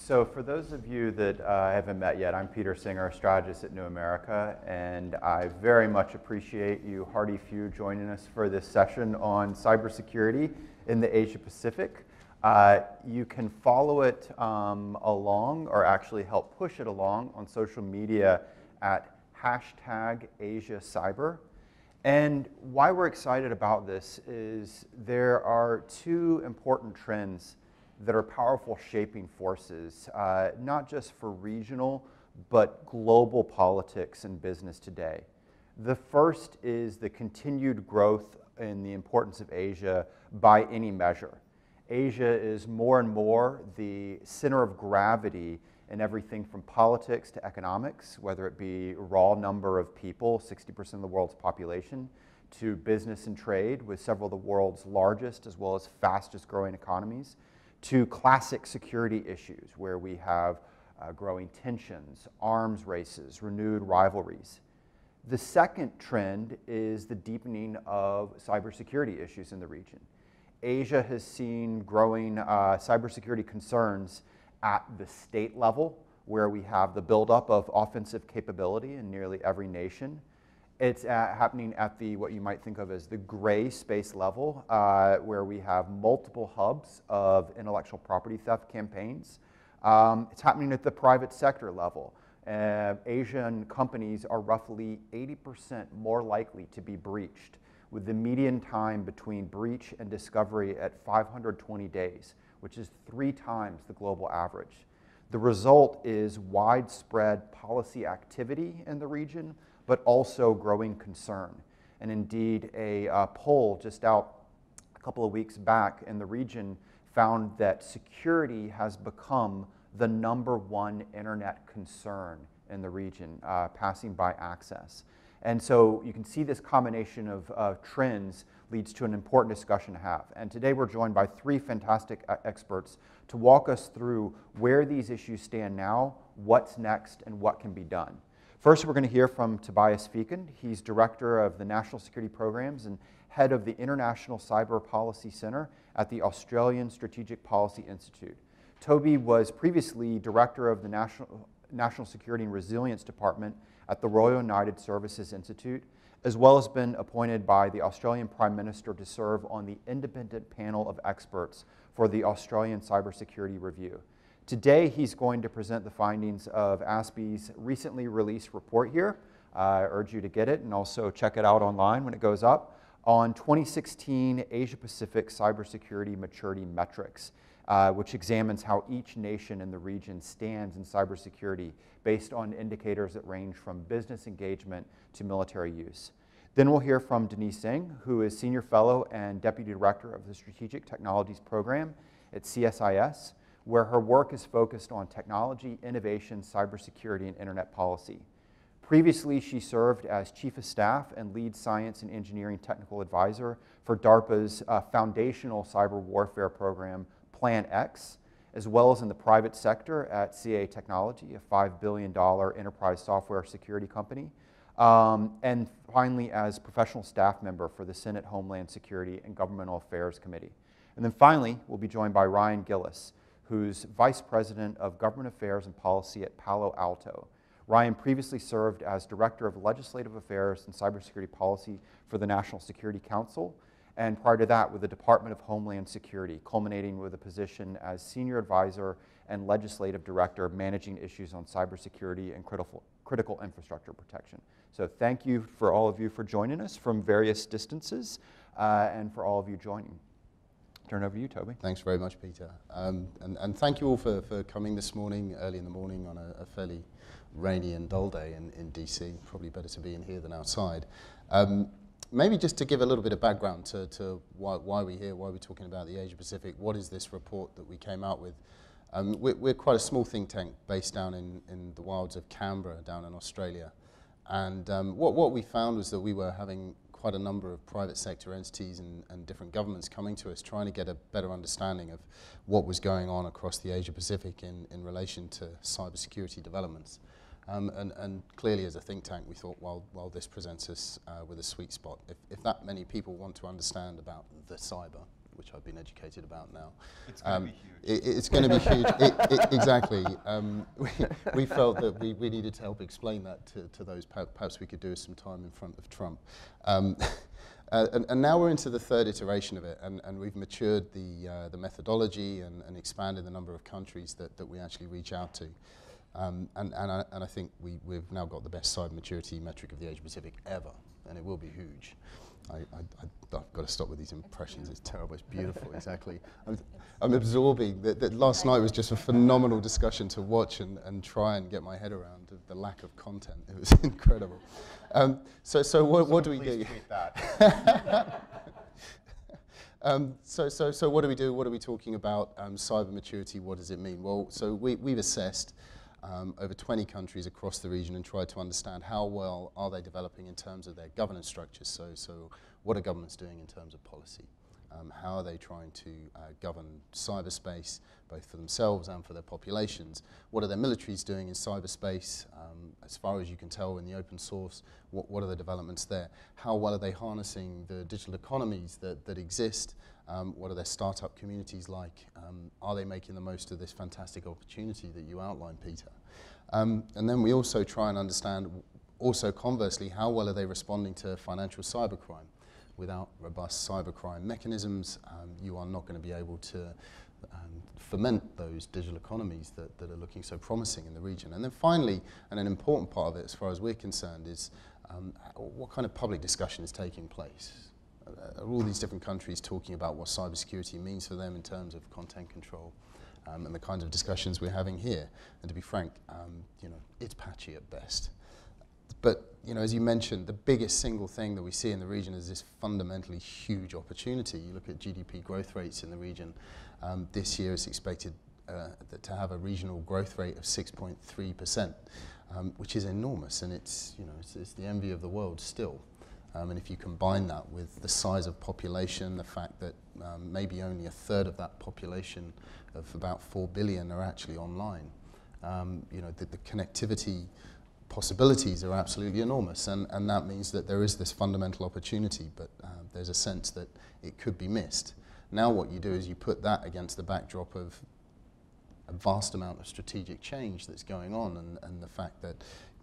So for those of you that haven't met yet, I'm Peter Singer, a strategist at New America, and I very much appreciate you, hardy few, joining us for this session on cybersecurity in the Asia Pacific. You can follow it along, or actually help push it along on social media at #AsiaCyber. And why we're excited about this is there are two important trends that are powerful shaping forces, not just for regional, but global politics and business today. The first is the continued growth in the importance of Asia by any measure. Asia is more and more the center of gravity in everything from politics to economics, whether it be raw number of people, 60% of the world's population, to business and trade with several of the world's largest as well as fastest growing economies, to classic security issues where we have growing tensions, arms races, renewed rivalries. The second trend is the deepening of cybersecurity issues in the region. Asia has seen growing cybersecurity concerns at the state level, where we have the buildup of offensive capability in nearly every nation. It's happening at the, what you might think of as the gray space level, where we have multiple hubs of intellectual property theft campaigns. It's happening at the private sector level. Asian companies are roughly 80% more likely to be breached, with the median time between breach and discovery at 520 days, which is 3 times the global average. The result is widespread policy activity in the region, but also growing concern. And indeed, a poll just out a couple of weeks back in the region found that security has become the #1 internet concern in the region, passing by access. And so you can see this combination of trends leads to an important discussion to have. And today we're joined by 3 fantastic experts to walk us through where these issues stand now, what's next, and what can be done. First, we're going to hear from Tobias Feakin. He's Director of the National Security Programs and Head of the International Cyber Policy Center at the Australian Strategic Policy Institute. Toby was previously Director of the National Security and Resilience Department at the Royal United Services Institute, as well as been appointed by the Australian Prime Minister to serve on the independent panel of experts for the Australian Cybersecurity Review. Today, he's going to present the findings of ASPI's recently released report here. I urge you to get it and also check it out online when it goes up, on 2016 Asia-Pacific Cybersecurity Maturity Metrics, which examines how each nation in the region stands in cybersecurity based on indicators that range from business engagement to military use. Then we'll hear from Denise Singh, who is Senior Fellow and Deputy Director of the Strategic Technologies Program at CSIS, where her work is focused on technology, innovation, cybersecurity, and internet policy. Previously, she served as Chief of Staff and Lead Science and Engineering Technical Advisor for DARPA's foundational cyber warfare program, Plan X, as well as in the private sector at CA Technology, a $5 billion enterprise software security company. And finally, as professional staff member for the Senate Homeland Security and Governmental Affairs Committee. And then finally, we'll be joined by Ryan Gillis, who's Vice President of Government Affairs and Policy at Palo Alto. Ryan previously served as Director of Legislative Affairs and Cybersecurity Policy for the National Security Council, and prior to that with the Department of Homeland Security, culminating with a position as Senior Advisor and Legislative Director managing issues on cybersecurity and critical infrastructure protection. So thank you for all of you for joining us from various distances, and for all of you joining. Turn it over to you, Toby. Thanks very much, Peter. And thank you all for coming this morning, early in the morning on a fairly rainy and dull day in DC. Probably better to be in here than outside. Maybe just to give a little bit of background to why we're here, why we're talking about the Asia Pacific. What is this report that we came out with? We're quite a small think tank based down in the wilds of Canberra, down in Australia. And what we found was that we were having quite a number of private sector entities and different governments coming to us trying to get a better understanding of what was going on across the Asia Pacific in relation to cybersecurity developments. And clearly as a think tank we thought, well this presents us with a sweet spot. If that many people want to understand about the cyber, which I've been educated about now. It's going to be huge. It's going to be huge. Exactly. We felt that we needed to help explain that to those. Perhaps we could do some time in front of Trump. And now we're into the third iteration of it, and we've matured the methodology and expanded the number of countries that we actually reach out to. And I think we've now got the best cyber maturity metric of the Asia Pacific ever, and it will be huge. I've got to stop with these impressions. It's terrible. It's beautiful. Exactly. I'm absorbing that. Last night was just a phenomenal discussion to watch and try and get my head around the lack of content. It was incredible. So what do we do? Tweet that. So what do we do? What are we talking about? Cyber maturity. What does it mean? Well, so we've assessed over 20 countries across the region and tried to understand how well are they developing in terms of their governance structures. So what are governments doing in terms of policy? How are they trying to govern cyberspace, both for themselves and for their populations? What are their militaries doing in cyberspace? As far as you can tell in the open source, what are the developments there? How well are they harnessing the digital economies that exist? What are their startup communities like? Are they making the most of this fantastic opportunity that you outlined, Peter? And then we also try and understand, also conversely, how well are they responding to financial cybercrime? Without robust cybercrime mechanisms, you are not going to be able to foment those digital economies that are looking so promising in the region. And then finally, and an important part of it as far as we're concerned, is what kind of public discussion is taking place? Are all these different countries talking about what cybersecurity means for them in terms of content control and the kinds of discussions we're having here? And to be frank, it's patchy at best. But as you mentioned, the biggest single thing that we see in the region is this fundamentally huge opportunity. You look at GDP growth rates in the region. This year it's expected to have a regional growth rate of 6.3%, which is enormous, and it's the envy of the world still. And if you combine that with the size of population, the fact that maybe only a third of that population of about 4 billion are actually online, the connectivity possibilities are absolutely enormous, and that means that there is this fundamental opportunity, but there's a sense that it could be missed. Now what you do is you put that against the backdrop of a vast amount of strategic change that's going on, and the fact that,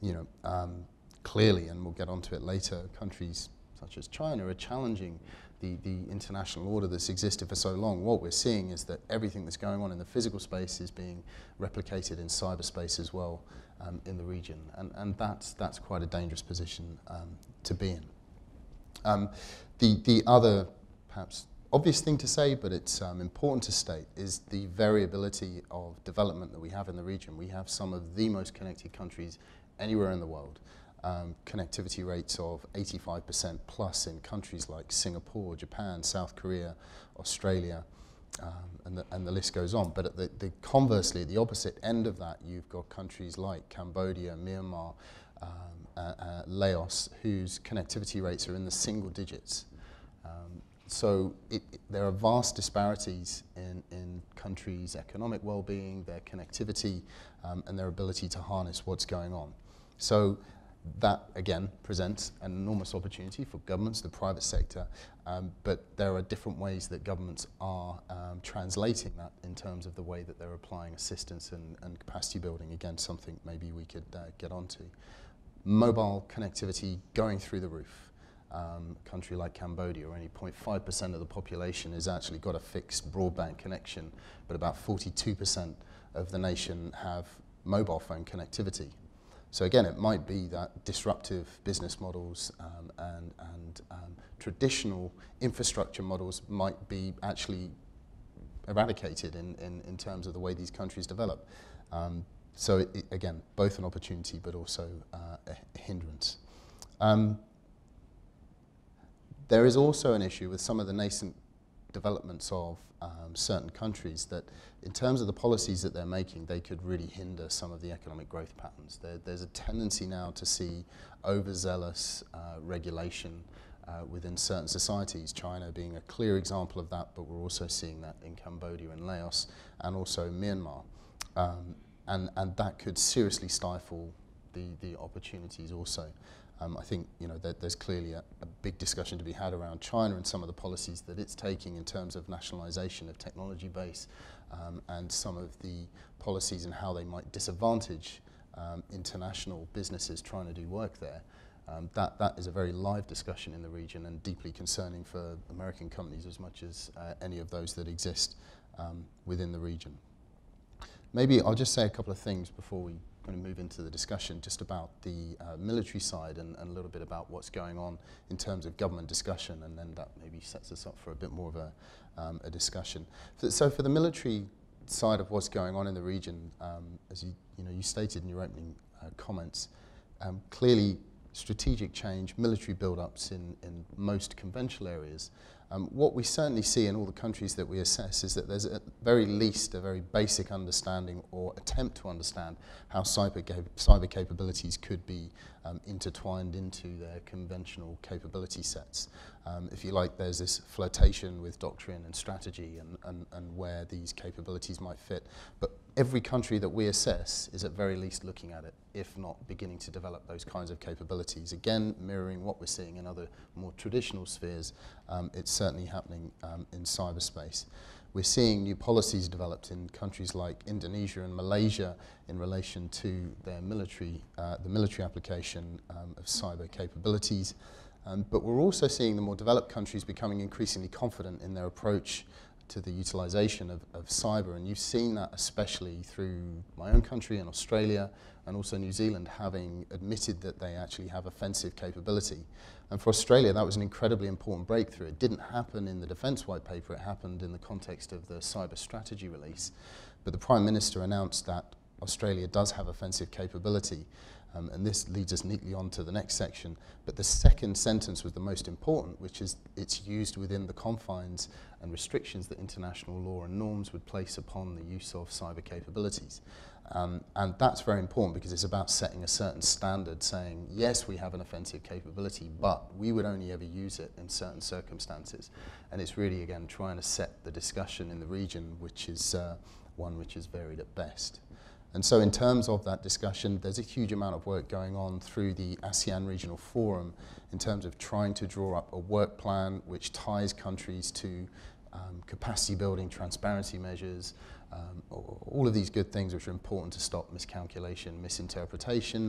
clearly, and we'll get onto it later, countries such as China are challenging the international order that's existed for so long. What we're seeing is that everything that's going on in the physical space is being replicated in cyberspace as well in the region, and that's quite a dangerous position to be in. The other, perhaps obvious thing to say, but it's important to state, is the variability of development that we have in the region. We have some of the most connected countries anywhere in the world. Connectivity rates of 85% plus in countries like Singapore, Japan, South Korea, Australia, and the list goes on. But at conversely, at the opposite end of that, you've got countries like Cambodia, Myanmar, Laos, whose connectivity rates are in the single digits. So there are vast disparities in countries' economic well-being, their connectivity, and their ability to harness what's going on. So that, again, presents an enormous opportunity for governments, the private sector, but there are different ways that governments are translating that in terms of the way that they're applying assistance and capacity building. Again, something maybe we could get onto. Mobile connectivity going through the roof. A country like Cambodia, where only 0.5% of the population has actually got a fixed broadband connection, but about 42% of the nation have mobile phone connectivity. So again, it might be that disruptive business models and traditional infrastructure models might be actually eradicated in terms of the way these countries develop. So again, both an opportunity but also a hindrance. There is also an issue with some of the nascent developments of certain countries that, in terms of the policies that they're making, they could really hinder some of the economic growth patterns. There's a tendency now to see overzealous regulation within certain societies, China being a clear example of that, but we're also seeing that in Cambodia and Laos and also Myanmar. And that could seriously stifle the opportunities also. I think that there's clearly a big discussion to be had around China and some of the policies that it's taking in terms of nationalization of technology base, and some of the policies and how they might disadvantage international businesses trying to do work there. That is a very live discussion in the region and deeply concerning for American companies as much as any of those that exist within the region. Maybe I'll just say a couple of things before we kind of move into the discussion, just about the military side and a little bit about what's going on in terms of government discussion, and then that maybe sets us up for a bit more of a discussion. So for the military side of what's going on in the region, as you stated in your opening comments, clearly strategic change, military build-ups in most conventional areas. What we certainly see in all the countries that we assess is that there's at very least a very basic understanding or attempt to understand how cyber capabilities could be intertwined into their conventional capability sets. If you like, there's this flirtation with doctrine and strategy and where these capabilities might fit. But every country that we assess is at very least looking at it, if not beginning to develop those kinds of capabilities. Again, mirroring what we're seeing in other more traditional spheres, it's certainly happening in cyberspace. We're seeing new policies developed in countries like Indonesia and Malaysia in relation to their military, the military application of cyber capabilities. But we're also seeing the more developed countries becoming increasingly confident in their approach to the utilization of cyber, and you've seen that especially through my own country and Australia and also New Zealand having admitted that they actually have offensive capability. And for Australia, that was an incredibly important breakthrough. It didn't happen in the Defence White Paper, it happened in the context of the cyber strategy release. But the Prime Minister announced that Australia does have offensive capability. And this leads us neatly on to the next section. But the second sentence was the most important, which is it's used within the confines and restrictions that international law and norms would place upon the use of cyber capabilities. And that's very important because it's about setting a certain standard, saying, yes, we have an offensive capability, but we would only ever use it in certain circumstances. And it's really, again, trying to set the discussion in the region, which is one which is varied at best. And so in terms of that discussion, there's a huge amount of work going on through the ASEAN Regional Forum in terms of trying to draw up a work plan which ties countries to capacity building, transparency measures, all of these good things which are important to stop miscalculation, misinterpretation.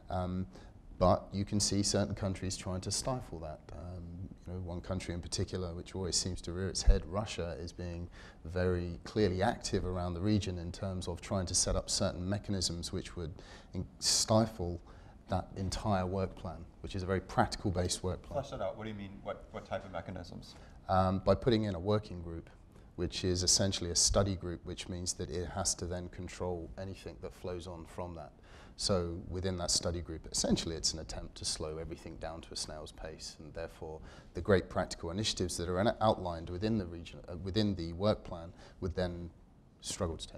But you can see certain countries trying to stifle that. One country in particular, which always seems to rear its head, Russia, is being very clearly active around the region in terms of trying to set up certain mechanisms which would stifle that entire work plan, which is a very practical-based work plan. Flesh that out. What do you mean? What type of mechanisms? By putting in a working group, which is essentially a study group, which means that it has to then control anything that flows on from that. So within that study group, essentially it's an attempt to slow everything down to a snail's pace, and therefore the great practical initiatives that are outlined within the region, within the work plan, would then struggle to take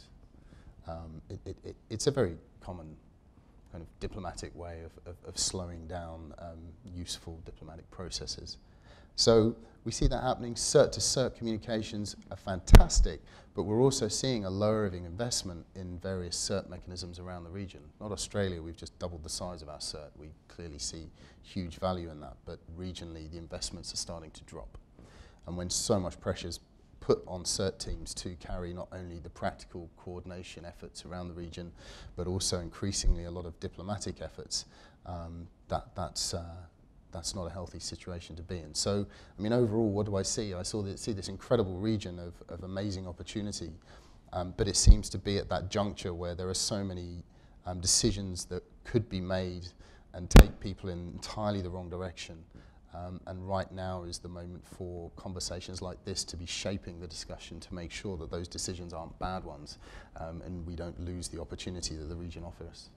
place. It's a very common kind of diplomatic way of slowing down useful diplomatic processes. So we see that happening. CERT-to-CERT communications are fantastic, but we're also seeing a lowering investment in various CERT mechanisms around the region. Not Australia, we've just doubled the size of our CERT. We clearly see huge value in that, but regionally the investments are starting to drop. And when so much pressure is put on CERT teams to carry not only the practical coordination efforts around the region, but also increasingly a lot of diplomatic efforts, that's not a healthy situation to be in. So, I mean, overall, what do I see? I see this incredible region of amazing opportunity, but it seems to be at that juncture where there are so many decisions that could be made and take people in entirely the wrong direction. And right now is the moment for conversations like this to be shaping the discussion to make sure that those decisions aren't bad ones, and we don't lose the opportunity that the region offers.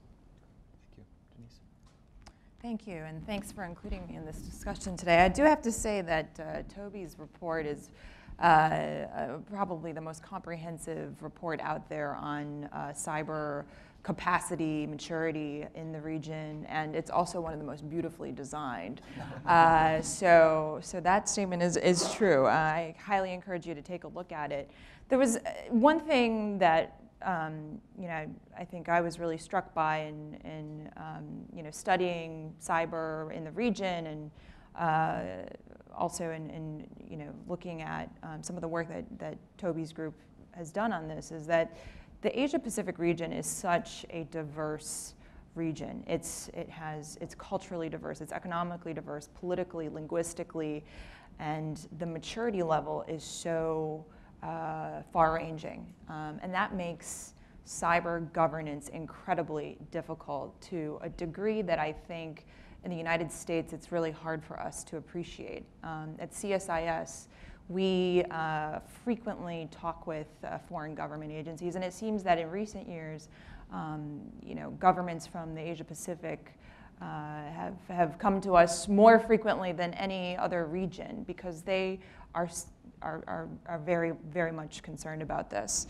Thank you, and thanks for including me in this discussion today. I do have to say that Toby's report is probably the most comprehensive report out there on cyber capacity, maturity in the region, and it's also one of the most beautifully designed. So that statement is true. I highly encourage you to take a look at it. There was one thing that I think I was really struck by in studying cyber in the region and also in looking at some of the work that Toby's group has done on this, is that the Asia-Pacific region is such a diverse region. It's culturally diverse, it's economically diverse, politically, linguistically, and the maturity level is so far-ranging. And that makes cyber governance incredibly difficult to a degree that I think in the United States it's really hard for us to appreciate. At CSIS, we frequently talk with foreign government agencies, and it seems that in recent years, governments from the Asia Pacific have come to us more frequently than any other region because they are very, very much concerned about this.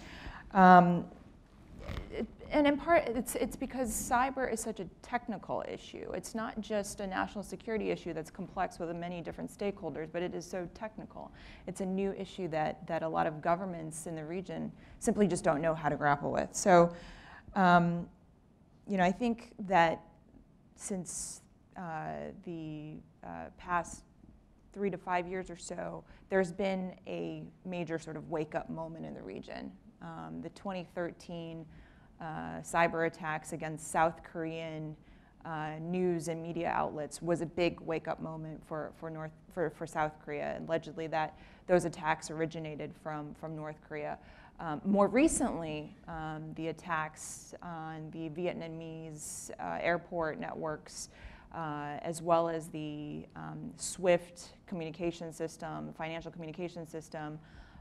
And in part, it's because cyber is such a technical issue. It's not just a national security issue that's complex with many different stakeholders, but it is so technical. It's a new issue that a lot of governments in the region simply just don't know how to grapple with. So, I think that since the past 3 to 5 years or so, there's been a major sort of wake-up moment in the region. The 2013 cyber attacks against South Korean news and media outlets was a big wake-up moment for South Korea. And allegedly, that those attacks originated from North Korea. More recently, the attacks on the Vietnamese airport networks, as well as the SWIFT communication system, financial communication system,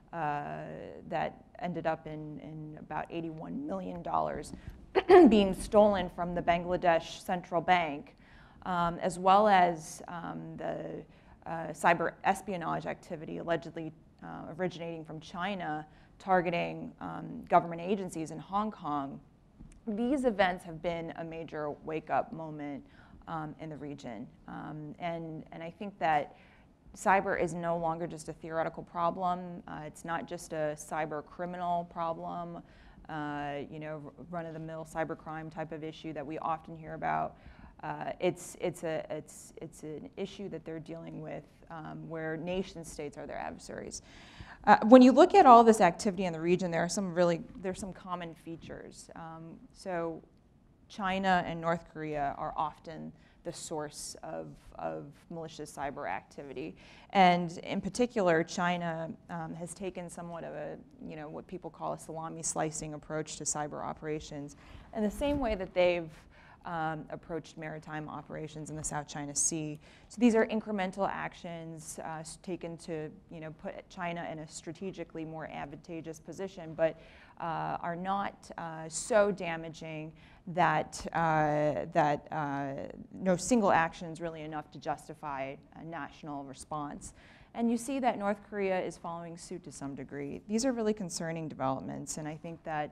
that ended up in about $81 million being stolen from the Bangladesh Central Bank, as well as the cyber espionage activity allegedly originating from China, targeting government agencies in Hong Kong. These events have been a major wake-up moment in the region. And I think that cyber is no longer just a theoretical problem. It's not just a cyber criminal problem, run-of-the-mill cybercrime type of issue that we often hear about. It's an issue that they're dealing with where nation states are their adversaries. When you look at all this activity in the region, there's some common features. So China and North Korea are often the source of malicious cyber activity. And in particular, China has taken somewhat of a, what people call a salami slicing approach to cyber operations, in the same way that they've approached maritime operations in the South China Sea. So these are incremental actions taken to put China in a strategically more advantageous position, but are not so damaging that no single action is really enough to justify a national response. And you see that North Korea is following suit to some degree. These are really concerning developments, and I think that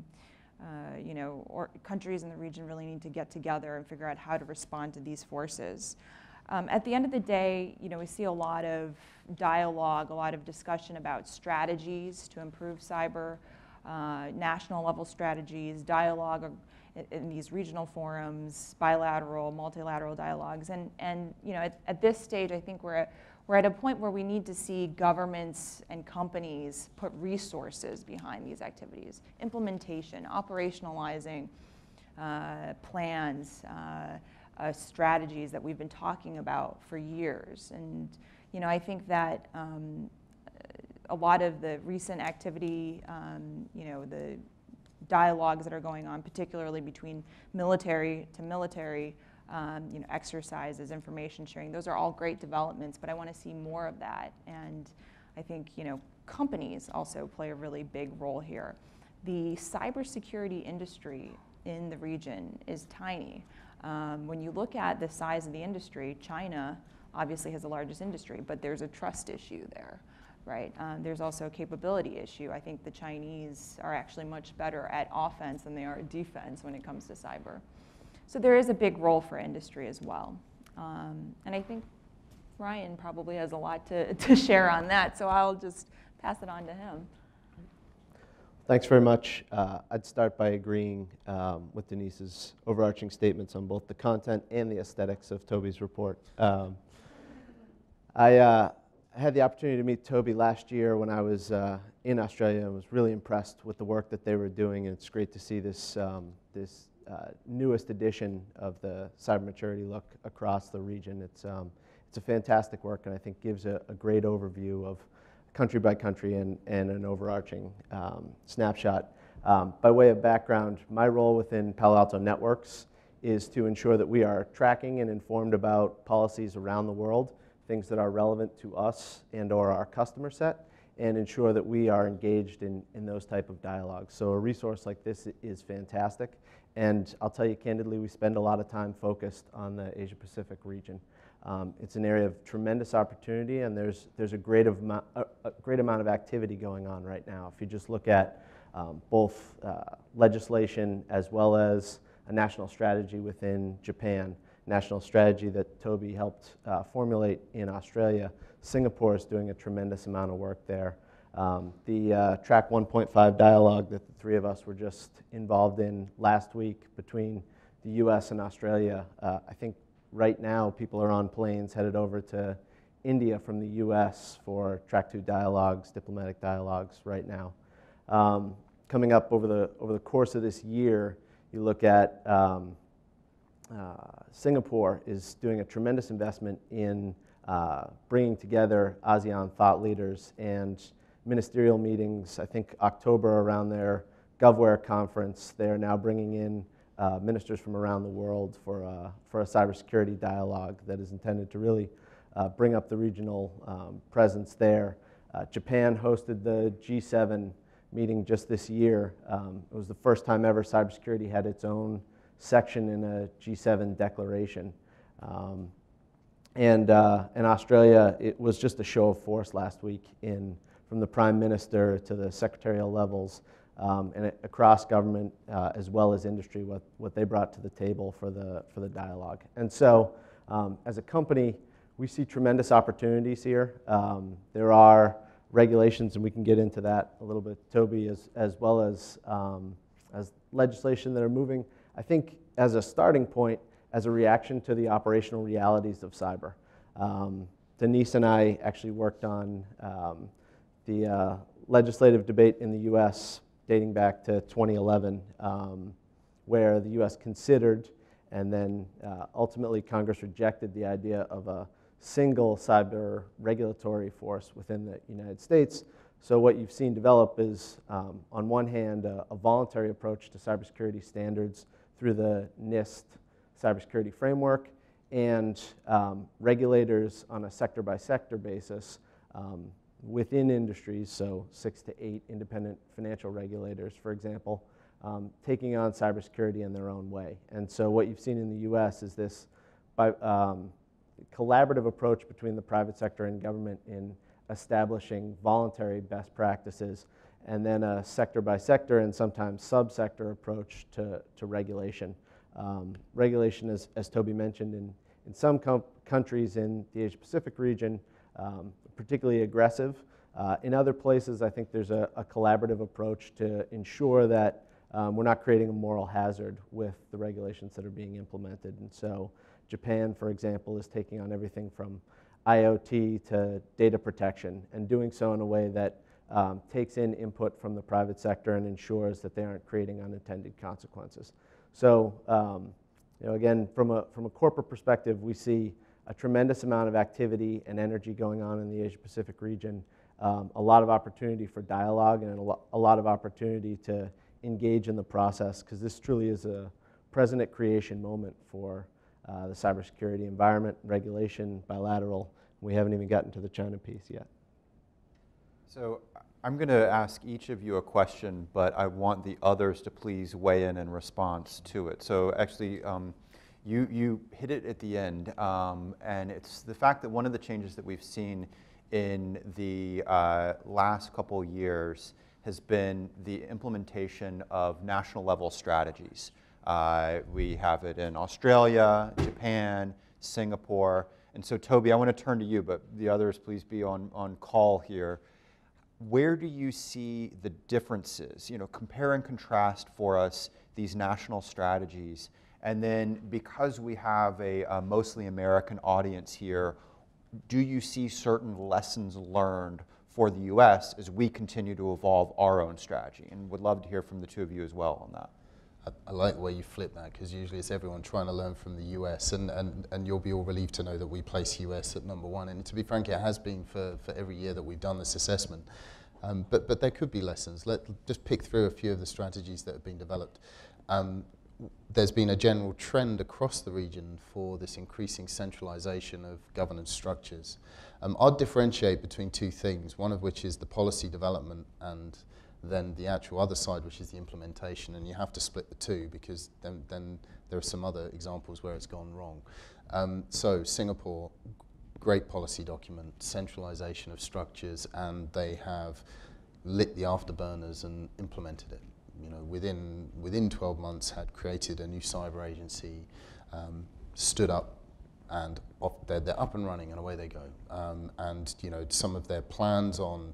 countries in the region really need to get together and figure out how to respond to these forces. At the end of the day, we see a lot of dialogue, a lot of discussion about strategies to improve cyber, national level strategies, dialogue in these regional forums, bilateral, multilateral dialogues. And at this stage, I think we're at a point where we need to see governments and companies put resources behind these activities, implementation, operationalizing plans, strategies that we've been talking about for years. And I think that a lot of the recent activity, the dialogues that are going on, particularly between military to military, exercises, information sharing, those are all great developments, but I want to see more of that. And I think, companies also play a really big role here. The cybersecurity industry in the region is tiny. When you look at the size of the industry, China obviously has the largest industry, but there's a trust issue there, right? There's also a capability issue. I think the Chinese are actually much better at offense than they are at defense when it comes to cyber. So there is a big role for industry as well. And I think Ryan probably has a lot to share on that, so I'll just pass it on to him. Thanks very much. I'd start by agreeing with Denise's overarching statements on both the content and the aesthetics of Toby's report. I had the opportunity to meet Toby last year when I was in Australia and was really impressed with the work that they were doing. And it's great to see this, newest edition of the cyber maturity look across the region. It's a fantastic work, and I think gives a great overview of country by country and an overarching snapshot. By way of background, my role within Palo Alto Networks is to ensure that we are tracking and informed about policies around the world, things that are relevant to us and or our customer set, and ensure that we are engaged in those type of dialogues. So a resource like this is fantastic, and I'll tell you candidly, we spend a lot of time focused on the Asia Pacific region. It's an area of tremendous opportunity, and there's a great amount of activity going on right now. If you just look at both legislation as well as a national strategy within Japan, national strategy that Toby helped formulate in Australia. Singapore is doing a tremendous amount of work there. The Track 1.5 dialogue that the three of us were just involved in last week between the US and Australia, I think right now people are on planes headed over to India from the US for Track 2 dialogues, diplomatic dialogues right now. Coming up over the course of this year, you look at Singapore is doing a tremendous investment in bringing together ASEAN thought leaders and ministerial meetings. I think October around their GovWare conference, they are now bringing in ministers from around the world for a cybersecurity dialogue that is intended to really bring up the regional presence there. Japan hosted the G7 meeting just this year. It was the first time ever cybersecurity had its own section in a G7 declaration. And Australia, it was just a show of force last week from the Prime Minister to the secretarial levels and across government as well as industry, what they brought to the table for the dialogue. And so as a company, we see tremendous opportunities here. There are regulations, and we can get into that a little bit, Toby, as well as legislation that are moving, I think, as a starting point, as a reaction to the operational realities of cyber. Denise and I actually worked on the legislative debate in the US dating back to 2011, where the US considered and then ultimately Congress rejected the idea of a single cyber regulatory force within the United States. So what you've seen develop is, on one hand, a voluntary approach to cybersecurity standards through the NIST cybersecurity framework, and regulators on a sector-by-sector basis within industries, so 6 to 8 independent financial regulators, for example, taking on cybersecurity in their own way. And so what you've seen in the US is this collaborative approach between the private sector and government in establishing voluntary best practices, and then a sector-by-sector and sometimes sub-sector approach to regulation. Regulation, as Toby mentioned, in some countries in the Asia-Pacific region, particularly aggressive. In other places, I think there's a collaborative approach to ensure that we're not creating a moral hazard with the regulations that are being implemented. And so Japan, for example, is taking on everything from IoT to data protection, and doing so in a way that takes in input from the private sector and ensures that they aren't creating unintended consequences. So, again, from a corporate perspective, we see a tremendous amount of activity and energy going on in the Asia-Pacific region, a lot of opportunity for dialogue, and a lot of opportunity to engage in the process, because this truly is a precedent creation moment for the cybersecurity environment, regulation, bilateral. We haven't even gotten to the China piece yet. So I'm going to ask each of you a question, but I want the others to please weigh in response to it. So actually, you hit it at the end, and it's the fact that one of the changes that we've seen in the last couple years has been the implementation of national level strategies. We have it in Australia, Japan, Singapore. And so Toby, I want to turn to you, but the others please be on call here. Where do you see the differences? Compare and contrast for us these national strategies. And then because we have a mostly American audience here, do you see certain lessons learned for the U.S. as we continue to evolve our own strategy? And would love to hear from the two of you as well on that. I like the way you flip that, because usually it's everyone trying to learn from the US, and you'll be all relieved to know that we place US at #1. And to be frank, it has been for every year that we've done this assessment. But there could be lessons. Let's just pick through a few of the strategies that have been developed. There's been a general trend across the region for this increasing centralization of governance structures. I'll differentiate between two things, one of which is the policy development and then the actual other side, which is the implementation, and you have to split the two, because then there are some other examples where it's gone wrong. So Singapore, great policy document, centralization of structures, and they have lit the afterburners and implemented it. You know, within 12 months had created a new cyber agency, stood up, and they're up and running, and away they go. And you know, some of their plans on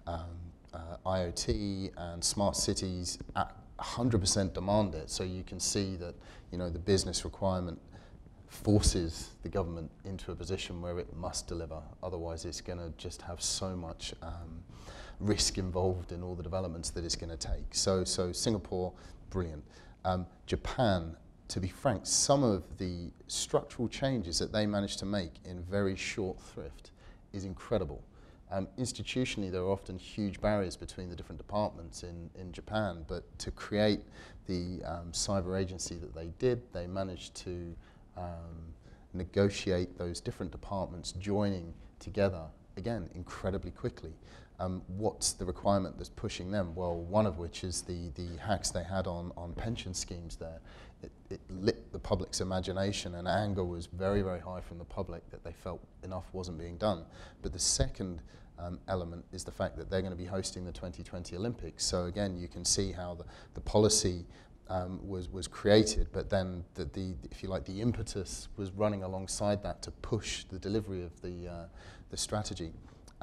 IoT and smart cities 100% demand it. So you can see that, you know, the business requirement forces the government into a position where it must deliver. Otherwise, it's going to just have so much risk involved in all the developments that it's going to take. So Singapore, brilliant. Japan, to be frank, some of the structural changes that they managed to make in very short thrift is incredible. Institutionally, there are often huge barriers between the different departments in Japan, but to create the cyber agency that they did, they managed to negotiate those different departments joining together, again, incredibly quickly. What's the requirement that's pushing them? Well, one of which is the hacks they had on pension schemes there. It lit the public's imagination, and anger was very, very high from the public that they felt enough wasn't being done. But the second element is the fact that they're going to be hosting the 2020 Olympics. So again, you can see how the policy was created, but then if you like, the impetus was running alongside that to push the delivery of the strategy.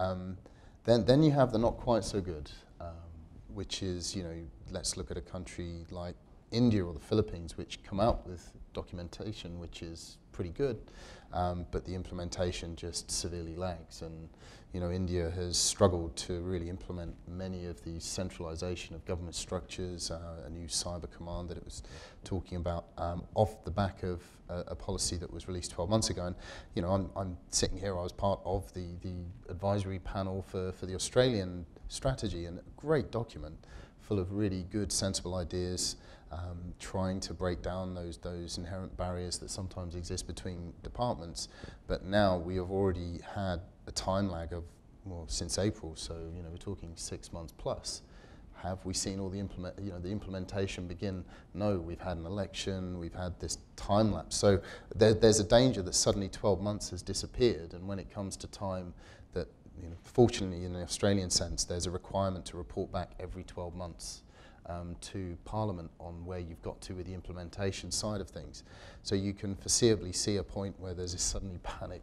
Then you have the not quite so good, which is, you know, let's look at a country like India or the Philippines, which come out with documentation which is pretty good, but the implementation just severely lags. And you know, India has struggled to really implement many of the centralization of government structures, a new cyber command that it was talking about, off the back of a policy that was released 12 months ago. And you know, I'm sitting here, I was part of the advisory panel for the Australian strategy, and a great document full of really good, sensible ideas, trying to break down those inherent barriers that sometimes exist between departments. But now we have already had a time lag of, well, since April, so you know, we're talking 6 months plus. Have we seen all the implementation begin? No, we've had an election, we've had this time lapse. So there's a danger that suddenly 12 months has disappeared, and when it comes to time that, you know, fortunately in the Australian sense, there's a requirement to report back every 12 months to Parliament on where you've got to with the implementation side of things. So you can foreseeably see a point where there's this suddenly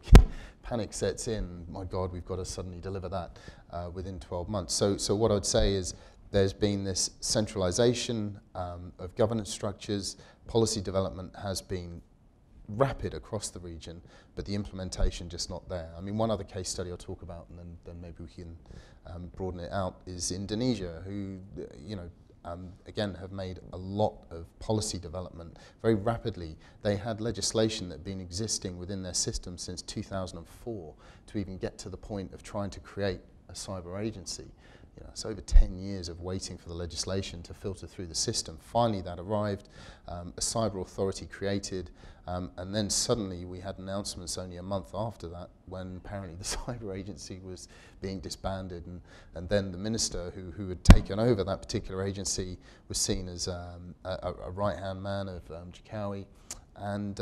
panic sets in. My God, we've got to suddenly deliver that within 12 months. So what I'd say is there's been this centralization of governance structures. Policy development has been rapid across the region, but the implementation just not there. I mean, one other case study I'll talk about, and then maybe we can broaden it out, is Indonesia, who, you know, again, have made a lot of policy development very rapidly. They had legislation that had been existing within their system since 2004 to even get to the point of trying to create a cyber agency. You know, it's over 10 years of waiting for the legislation to filter through the system. Finally, that arrived, a cyber authority created, and then suddenly we had announcements only a month after that when apparently the cyber agency was being disbanded, and then the minister who had taken over that particular agency was seen as a right-hand man of Jokowi. And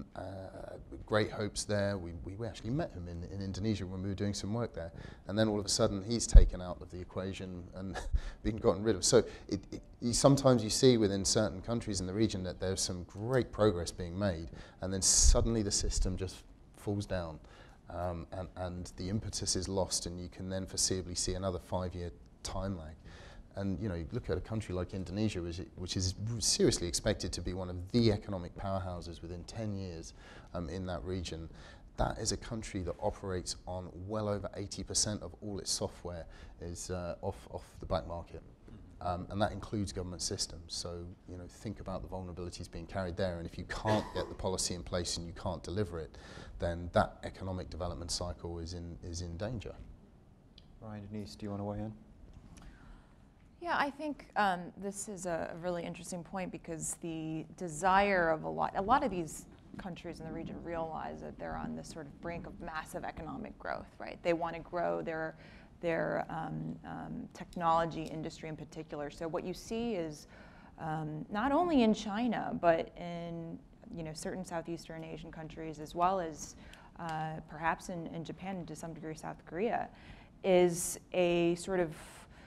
great hopes there. We actually met him in Indonesia when we were doing some work there. And then all of a sudden he's taken out of the equation and been gotten rid of. So sometimes you see within certain countries in the region that there's some great progress being made, and then suddenly the system just falls down, and the impetus is lost, and you can then foreseeably see another 5-year time lag. And you know, you look at a country like Indonesia, which is seriously expected to be one of the economic powerhouses within 10 years in that region. that is a country that operates on well over 80% of all its software is off the black market. And that includes government systems. So, you know, think about the vulnerabilities being carried there. And if you can't get the policy in place and you can't deliver it, then that economic development cycle is in danger. Ryan, Denise, do you want to weigh in? Yeah, I think this is a really interesting point, because the desire of a lot of these countries in the region realize that they're on this sort of brink of massive economic growth, right? They want to grow their technology industry in particular. So what you see is not only in China, but in certain Southeastern Asian countries, as well as perhaps in Japan and to some degree South Korea, is a sort of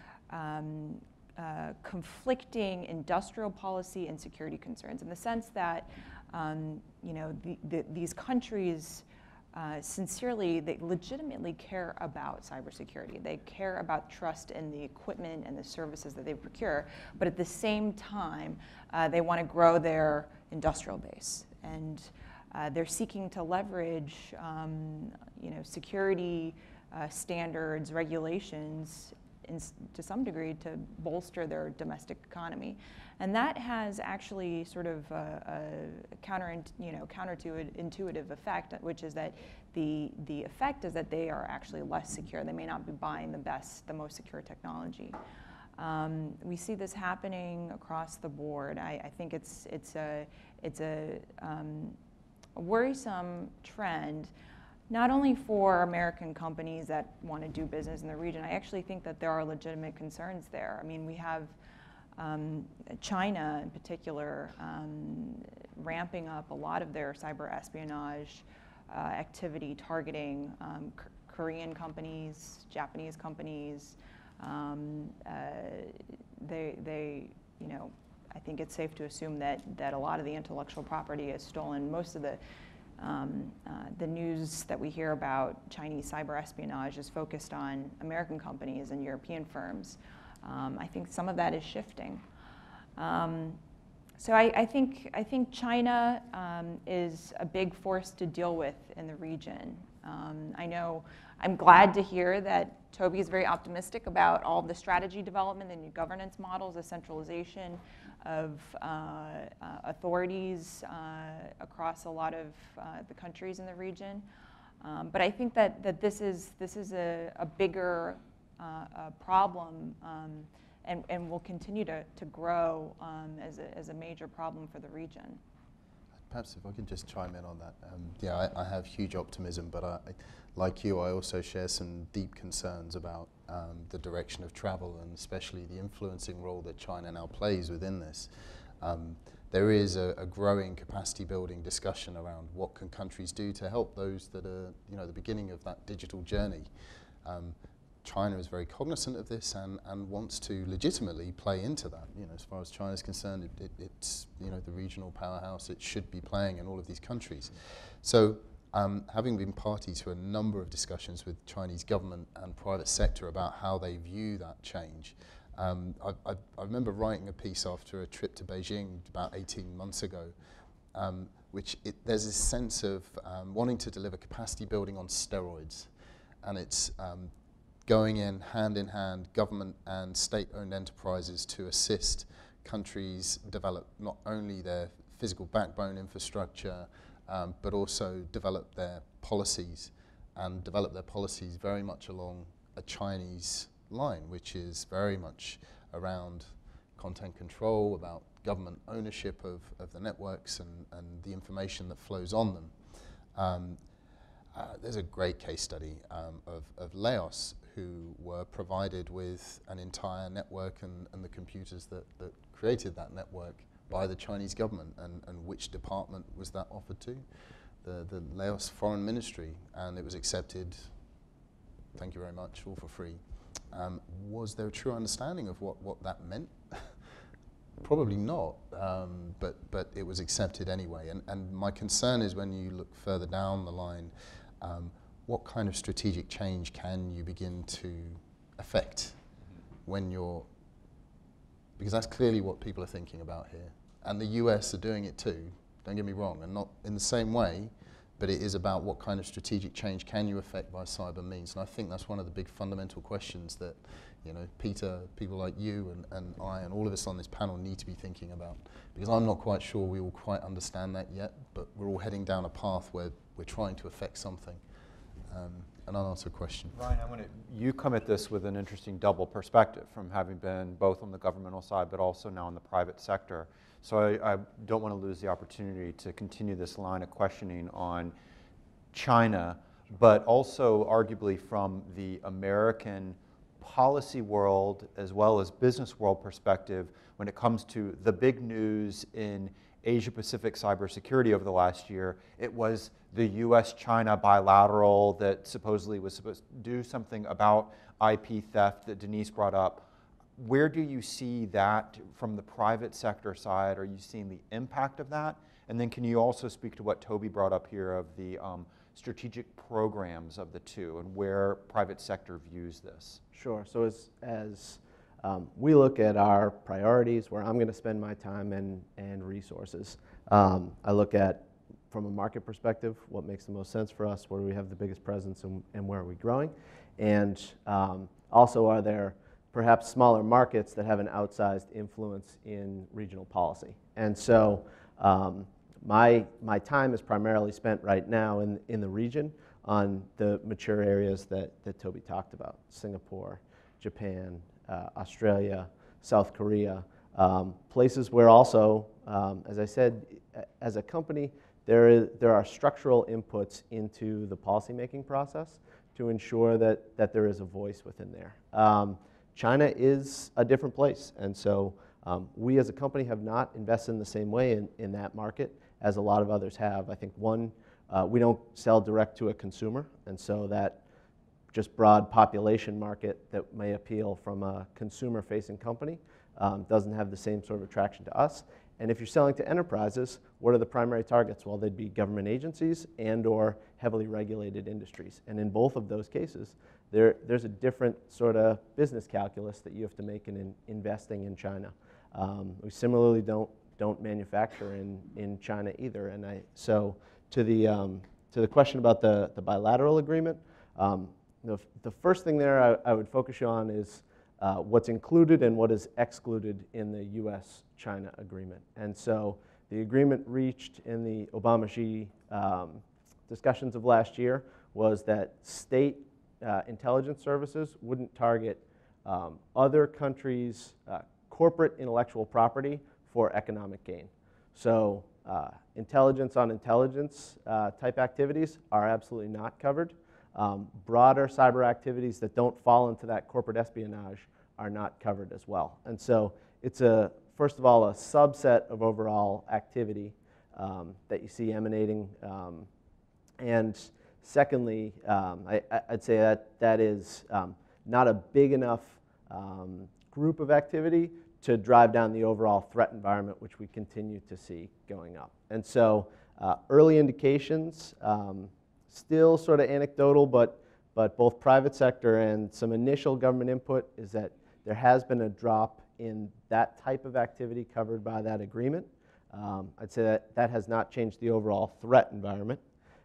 conflicting industrial policy and security concerns, in the sense that these countries sincerely, they legitimately care about cybersecurity. They care about trust in the equipment and the services that they procure, but at the same time, they want to grow their industrial base, and they're seeking to leverage, security standards, regulations, to some degree, to bolster their domestic economy. And that has actually sort of a counterintuitive effect, which is that the effect is that they are actually less secure. They may not be buying the most secure technology. We see this happening across the board. I think it's a worrisome trend, not only for American companies that want to do business in the region. I actually think that there are legitimate concerns there. I mean, we have China in particular ramping up a lot of their cyber espionage activity, targeting Korean companies, Japanese companies. I think it's safe to assume that a lot of the intellectual property is stolen. Most of the news that we hear about Chinese cyber espionage is focused on American companies and European firms. I think some of that is shifting. So I think China is a big force to deal with in the region. I'm glad to hear that Toby is very optimistic about all the strategy development, the new governance models, the centralization of authorities across a lot of the countries in the region. But I think that this is a bigger problem, and will continue to grow as a major problem for the region. Perhaps if I can just chime in on that. I have huge optimism, but like you, I also share some deep concerns about the direction of travel, and especially the influencing role that China now plays within this. There is a growing capacity building discussion around what can countries do to help those that are the beginning of that digital journey. China is very cognizant of this and wants to legitimately play into that. As far as China is concerned, it's the regional powerhouse it should be playing in all of these countries. So having been party to a number of discussions with Chinese government and private sector about how they view that change, I remember writing a piece after a trip to Beijing about 18 months ago, there's this sense of wanting to deliver capacity building on steroids, and it's going in hand, government and state-owned enterprises to assist countries develop not only their physical backbone infrastructure, but also develop their policies, and develop their policies very much along a Chinese line, which is very much around content control, about government ownership of the networks and the information that flows on them. There's a great case study of Laos, who were provided with an entire network and the computers that created that network by the Chinese government. And which department was that offered to? The Laos Foreign Ministry, and it was accepted, thank you very much, all for free. Was there a true understanding of what that meant? Probably not, but it was accepted anyway. And my concern is, when you look further down the line, what kind of strategic change can you begin to affect when because that's clearly what people are thinking about here. And the US are doing it too, don't get me wrong, and not in the same way, but it is about what kind of strategic change can you affect by cyber means. And I think that's one of the big fundamental questions that, you know, Peter, people like you and I and all of us on this panel need to be thinking about. Because I'm not quite sure we all quite understand that yet, but we're all heading down a path where we're trying to affect something. An unanswered question. Ryan, you come at this with an interesting double perspective from having been both on the governmental side but also now in the private sector. So I don't want to lose the opportunity to continue this line of questioning on China, but also arguably from the American policy world as well as business world perspective when it comes to the big news in Asia-Pacific cybersecurity over the last year. It was the US-China bilateral that supposedly was supposed to do something about IP theft that Denise brought up. Where do you see that from the private sector side? Are you seeing the impact of that? And then can you also speak to what Toby brought up here of the strategic programs of the two and where private sector views this? Sure. So as we look at our priorities, where I'm going to spend my time and resources, I look at, from a market perspective, what makes the most sense for us, where we have the biggest presence, and where are we growing. And also, are there perhaps smaller markets that have an outsized influence in regional policy? And so my time is primarily spent right now in the region on the mature areas that Toby talked about: Singapore, Japan, Australia, South Korea, places where also, as I said, as a company, there are structural inputs into the policymaking process to ensure that there is a voice within there. China is a different place, and so we as a company have not invested in the same way in that market as a lot of others have. I think one, we don't sell direct to a consumer, and so that just broad population market that may appeal from a consumer-facing company doesn't have the same sort of attraction to us. And if you're selling to enterprises, what are the primary targets? Well, they'd be government agencies and or heavily regulated industries. And in both of those cases, there's a different sort of business calculus that you have to make in investing in China. We similarly don't manufacture in China either. And so to the question about the bilateral agreement, the first thing there I would focus you on is what's included and what is excluded in the US-China agreement. And so the agreement reached in the Obama-Xi discussions of last year was that state intelligence services wouldn't target other countries' corporate intellectual property for economic gain. So intelligence on intelligence type activities are absolutely not covered. Broader cyber activities that don't fall into that corporate espionage are not covered as well. And so it's first of all, a subset of overall activity that you see emanating. And secondly, I'd say that is not a big enough group of activity to drive down the overall threat environment, which we continue to see going up. And so early indications, still sort of anecdotal, but both private sector and some initial government input is that there has been a drop in that type of activity covered by that agreement. I'd say that has not changed the overall threat environment.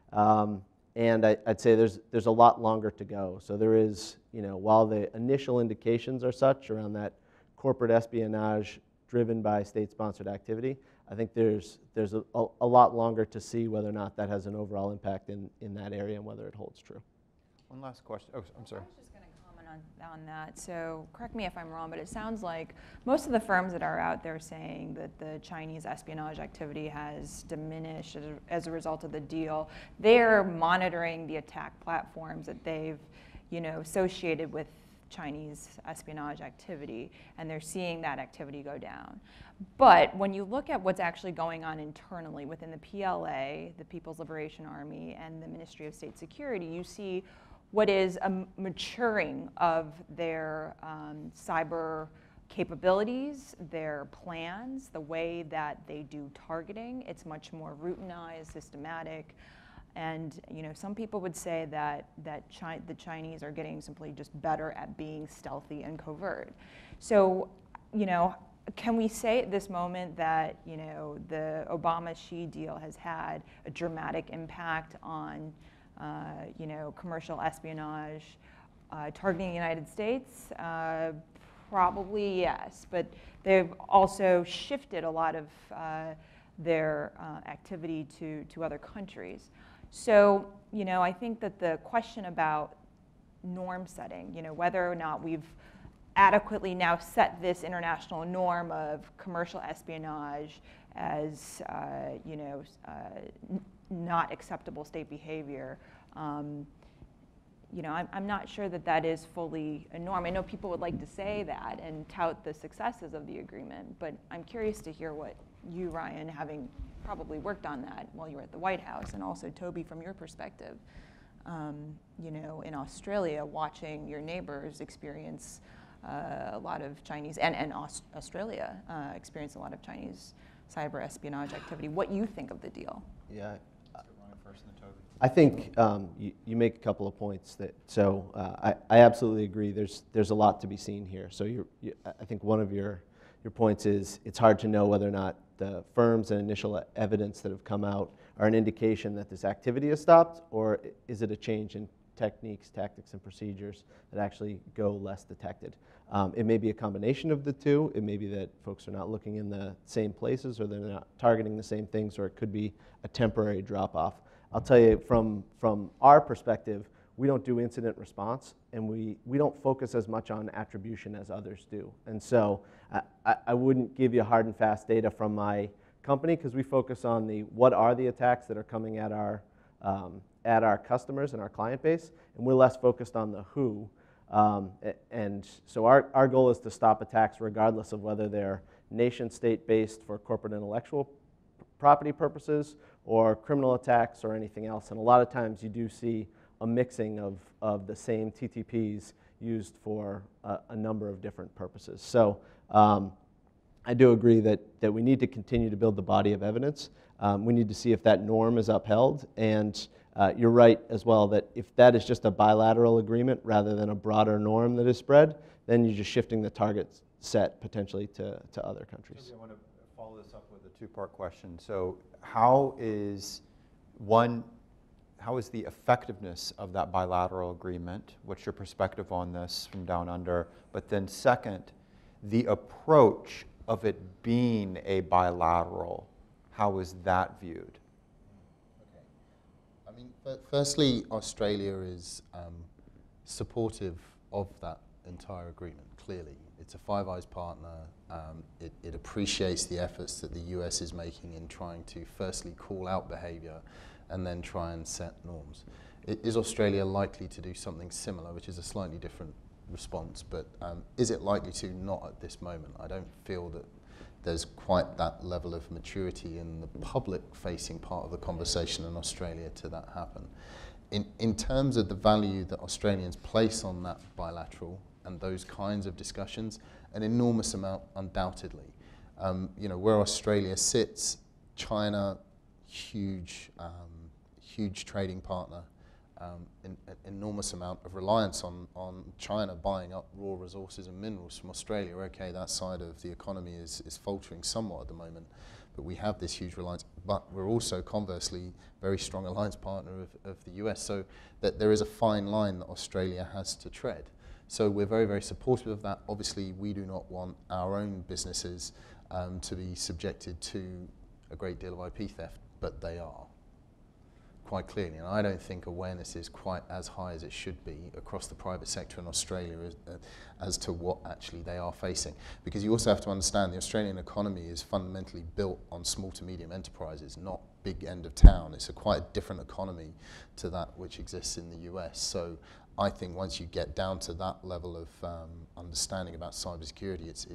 And I'd say there's a lot longer to go. So there is, while the initial indications are such around that corporate espionage driven by state-sponsored activity, I think there's a lot longer to see whether or not that has an overall impact in that area and whether it holds true. One last question. Oh, I'm sorry. I was just going to comment on that. So correct me if I'm wrong, but it sounds like most of the firms that are out there saying that the Chinese espionage activity has diminished as a result of the deal, they're monitoring the attack platforms that they've associated with Chinese espionage activity, and they're seeing that activity go down. But when you look at what's actually going on internally within the PLA, the People's Liberation Army, and the Ministry of State Security, you see what is a maturing of their cyber capabilities, their plans, the way that they do targeting. It's much more routinized, systematic. And some people would say that the Chinese are getting simply just better at being stealthy and covert. So, can we say at this moment that, you know, the Obama-Xi deal has had a dramatic impact on, you know, commercial espionage targeting the United States? Probably yes, but they've also shifted a lot of their activity to other countries. So, you know, I think that the question about norm setting, you know, whether or not we've adequately now set this international norm of commercial espionage as, you know, not acceptable state behavior. You know, I'm not sure that that is fully a norm. I know people would like to say that and tout the successes of the agreement, but I'm curious to hear what you, Ryan, having probably worked on that while you were at the White House, and also Toby, from your perspective, you know, in Australia, watching your neighbors experience a lot of Chinese, and Australia experience a lot of Chinese cyber espionage activity. What you think of the deal? Yeah. Ryan first and then Toby. I think you make a couple of points that, so I absolutely agree. There's a lot to be seen here. So I think one of your points is it's hard to know whether or not the firms and initial evidence that have come out are an indication that this activity has stopped, or is it a change in techniques, tactics, and procedures that actually go less detected. It may be a combination of the two. It may be that folks are not looking in the same places, or they're not targeting the same things, or it could be a temporary drop-off. I'll tell you, from our perspective, we don't do incident response, and we don't focus as much on attribution as others do. And so I wouldn't give you hard and fast data from my company, because we focus on what are the attacks that are coming at our customers and our client base, and we're less focused on the who. And so our goal is to stop attacks regardless of whether they're nation-state based for corporate intellectual property purposes or criminal attacks or anything else. And a lot of times you do see a mixing of the same TTPs used for a number of different purposes. So I do agree that we need to continue to build the body of evidence. We need to see if that norm is upheld. And you're right as well that if that is just a bilateral agreement rather than a broader norm that is spread, then you're just shifting the target set potentially to other countries. I want to follow this up with a two-part question. So how is the effectiveness of that bilateral agreement? What's your perspective on this from down under? But then second, the approach of it being a bilateral, how is that viewed? Okay. I mean, firstly, Australia is supportive of that entire agreement, clearly. It's a Five Eyes partner. It appreciates the efforts that the US is making in trying to firstly call out behavior and then try and set norms. Is Australia likely to do something similar, which is a slightly different response, but is it likely to? Not at this moment. I don't feel that there's quite that level of maturity in the public-facing part of the conversation in Australia to that happen. In terms of the value that Australians place on that bilateral and those kinds of discussions, an enormous amount, undoubtedly. You know, where Australia sits, China, huge trading partner, an enormous amount of reliance on China buying up raw resources and minerals from Australia. Okay, that side of the economy is faltering somewhat at the moment, but we have this huge reliance. But we're also, conversely, very strong alliance partner of the US, so that there is a fine line that Australia has to tread. So we're very, very supportive of that. Obviously, we do not want our own businesses to be subjected to a great deal of IP theft, but they are, quite clearly. And I don't think awareness is quite as high as it should be across the private sector in Australia as to what actually they are facing. Because you also have to understand the Australian economy is fundamentally built on small to medium enterprises, not big end of town. It's a quite different economy to that which exists in the US. So I think once you get down to that level of understanding about cybersecurity, it's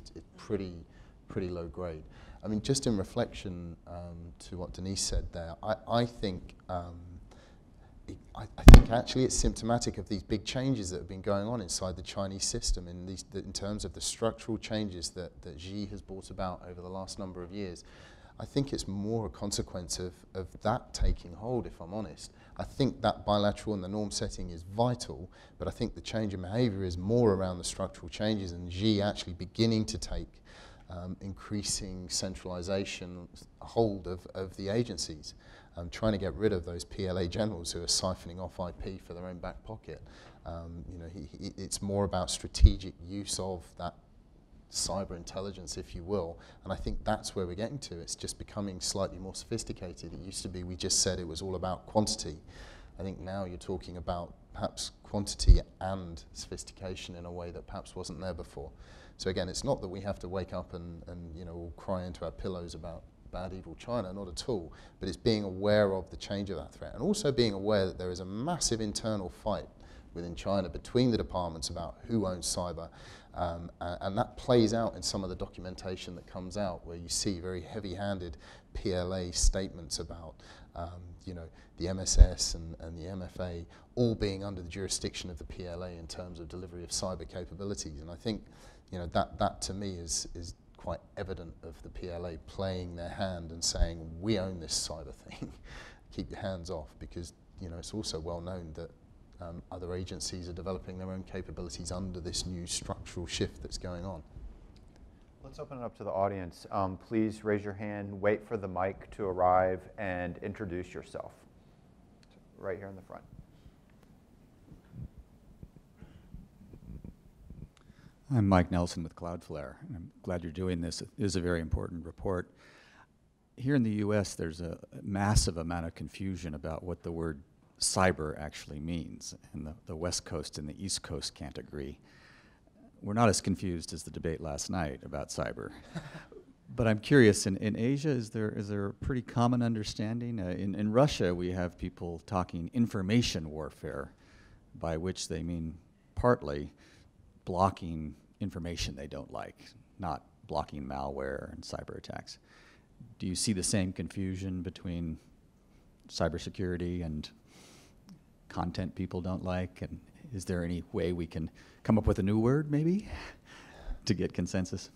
pretty low grade. I mean, just in reflection to what Denise said there, I think actually it's symptomatic of these big changes that have been going on inside the Chinese system in terms of the structural changes that Xi has brought about over the last number of years. I think it's more a consequence of that taking hold, if I'm honest. I think that bilateral and the norm setting is vital, but I think the change in behavior is more around the structural changes and Xi actually beginning to take increasing centralization hold of the agencies, trying to get rid of those PLA generals who are siphoning off IP for their own back pocket. You know, it's more about strategic use of that cyber intelligence, if you will, and I think that's where we're getting to. It's just becoming slightly more sophisticated. It used to be we just said it was all about quantity. I think now you're talking about perhaps quantity and sophistication in a way that perhaps wasn't there before. So again, it's not that we have to wake up and you know, all cry into our pillows about bad, evil China, not at all, but it's being aware of the change of that threat, and also being aware that there is a massive internal fight within China between the departments about who owns cyber, and that plays out in some of the documentation that comes out, where you see very heavy-handed PLA statements about you know, the MSS and the MFA all being under the jurisdiction of the PLA in terms of delivery of cyber capabilities. And I think, you know, that to me is quite evident of the PLA playing their hand and saying, we own this cyber thing, keep your hands off, because, you know, it's also well known that other agencies are developing their own capabilities under this new structural shift that's going on. Let's open it up to the audience. Please raise your hand, wait for the mic to arrive, and introduce yourself. Right here in the front. I'm Mike Nelson with Cloudflare. I'm glad you're doing this. It is a very important report. Here in the US, there's a massive amount of confusion about what the word cyber actually means, and the West Coast and the East Coast can't agree. We're not as confused as the debate last night about cyber. But I'm curious, in Asia, is there a pretty common understanding? In Russia, we have people talking information warfare, by which they mean partly blocking information they don't like, not blocking malware and cyber attacks. Do you see the same confusion between cybersecurity and content people don't like? And is there any way we can come up with a new word, maybe, to get consensus?